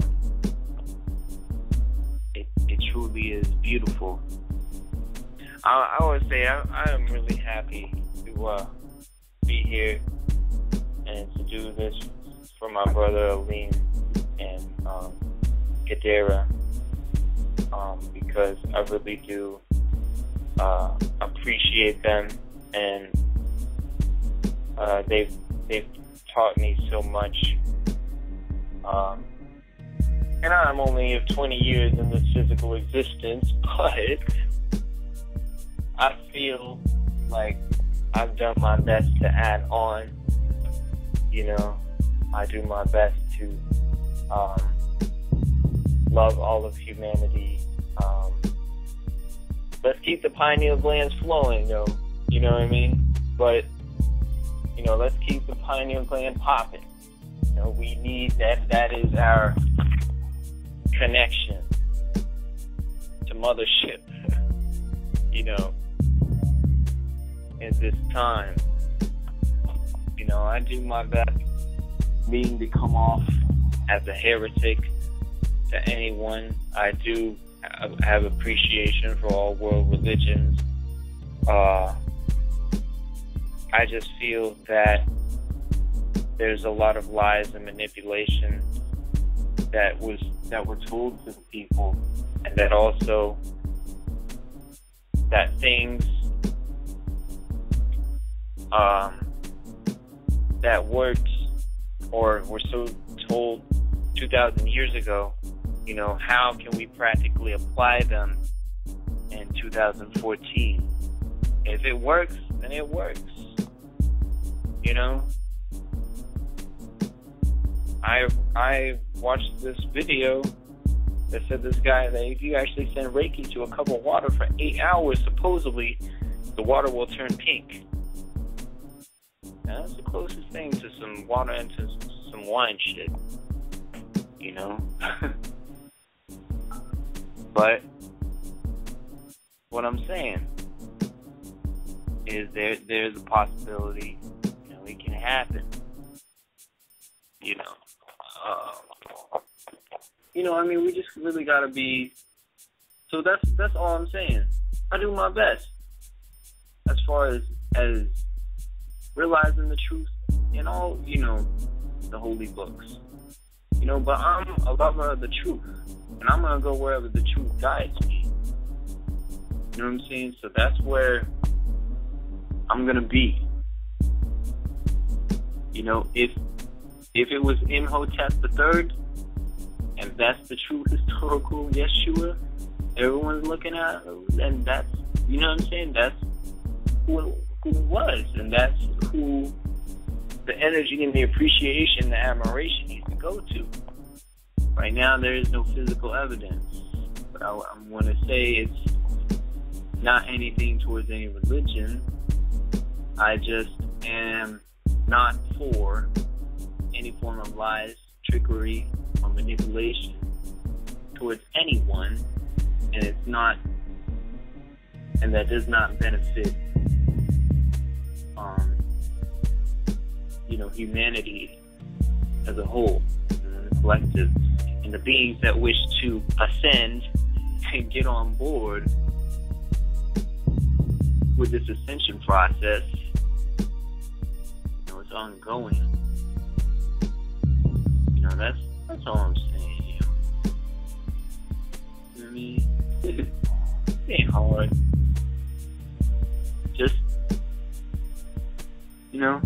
it it truly is beautiful. I, I would say I, I am really happy to uh, be here and to do this for my brother Aleem and um, Kadera, um, because I really do uh, appreciate them, and uh, they've they've taught me so much. Um, and I'm only of twenty years in this physical existence, but I feel like I've done my best to add on. You know, I do my best to um, love all of humanity. Um, let's keep the pineal glands flowing, though. You know what I mean? But, you know, let's keep the pineal gland popping. You know, we need that. That is our connection to mothership. You know, in this time. You know, I do my best meaning to come off as a heretic to anyone. I do have appreciation for all world religions. Uh, I just feel that there's a lot of lies and manipulation that was that were told to the people, and that also that things um, that worked or were so told two thousand years ago, you know, how can we practically apply them in two thousand fourteen? If it works, then it works. You know? I I watched this video that said this guy that if you actually send Reiki to a cup of water for eight hours, supposedly the water will turn pink. Now, that's the closest thing to some water and to some wine shit, you know? But what I'm saying is there there's a possibility, you know, it can happen. You know, uh, you know, I mean, we just really gotta be. So that's that's all I'm saying. I do my best as far as as realizing the truth in all, you know, the holy books. You know, but I'm a lover of the truth. And I'm going to go wherever the truth guides me. You know what I'm saying? So that's where I'm going to be. You know, if if it was Imhotep the third, and that's the true historical Yeshua everyone's looking at, then that's, you know what I'm saying? That's who it, who it was. And that's who the energy and the appreciation, the admiration needs to go to. Right now, there is no physical evidence. But I, I want to say it's not anything towards any religion. I just am not for any form of lies, trickery, or manipulation towards anyone. And it's not, and that does not benefit, um, you know, humanity as a whole, and the collective, and the beings that wish to ascend and get on board with this ascension process. You know, it's ongoing. You know, that's that's all I'm saying. You know, you know what I mean? It ain't hard. Just, you know,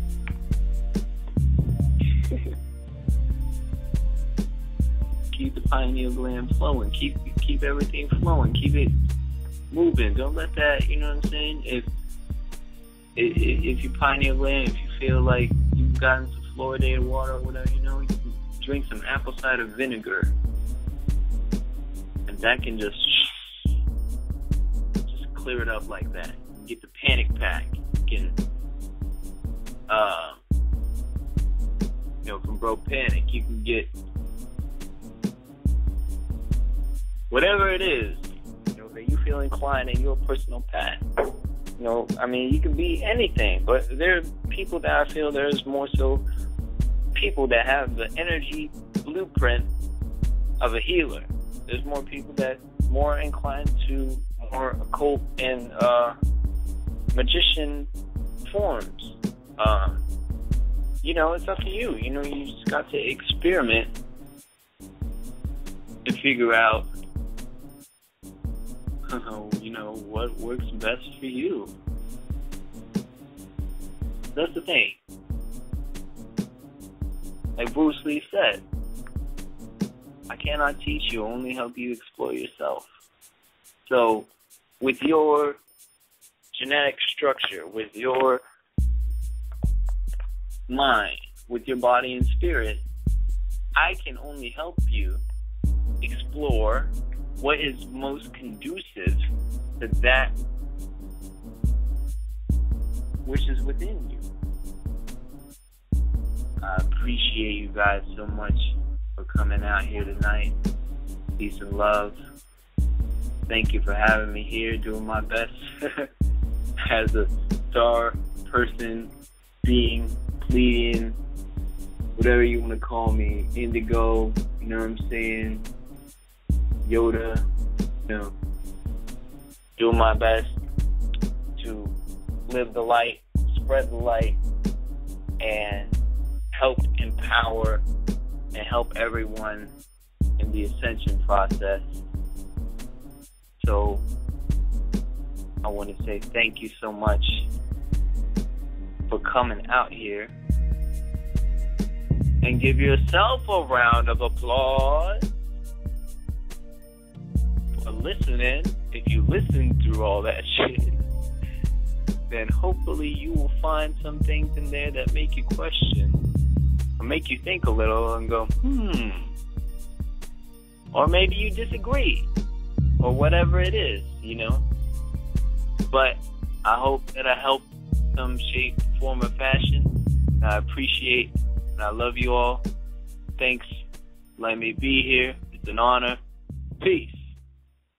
keep the pineal gland flowing. Keep keep everything flowing. Keep it moving. Don't let that, you know what I'm saying? If if, if your pineal gland, if you feel like you've gotten some fluoridated water or whatever, you know, you can drink some apple cider vinegar. And that can just just clear it up like that. Get the panic pack. You can, uh, you know, from Bro Panic, you can get whatever it is, you know, that you feel inclined in your personal path. You know, I mean, you can be anything, but there are people that I feel there's more so people that have the energy blueprint of a healer. There's more people that more inclined to more occult and uh, magician forms. Um, you know, it's up to you. You know, you just got to experiment to figure out, you know, what works best for you. That's the thing. Like Bruce Lee said, I cannot teach you, only help you explore yourself. So, with your genetic structure, with your mind, with your body and spirit, I can only help you explore what is most conducive to that which is within you. I appreciate you guys so much for coming out here tonight. Peace and love. Thank you for having me here, doing my best as a star person, being, pleading, whatever you want to call me, indigo, you know what I'm saying, Yoda, you know, doing my best to live the light, spread the light, and help empower and help everyone in the ascension process. So I want to say thank you so much for coming out here, and give yourself a round of applause for listening. If you listen through all that shit, then hopefully you will find some things in there that make you question, or make you think a little and go, hmm. Or maybe you disagree, or whatever it is, you know. But I hope that I helped some shape, form, or fashion. I appreciate and I love you all. Thanks. Let me be here. It's an honor. Peace.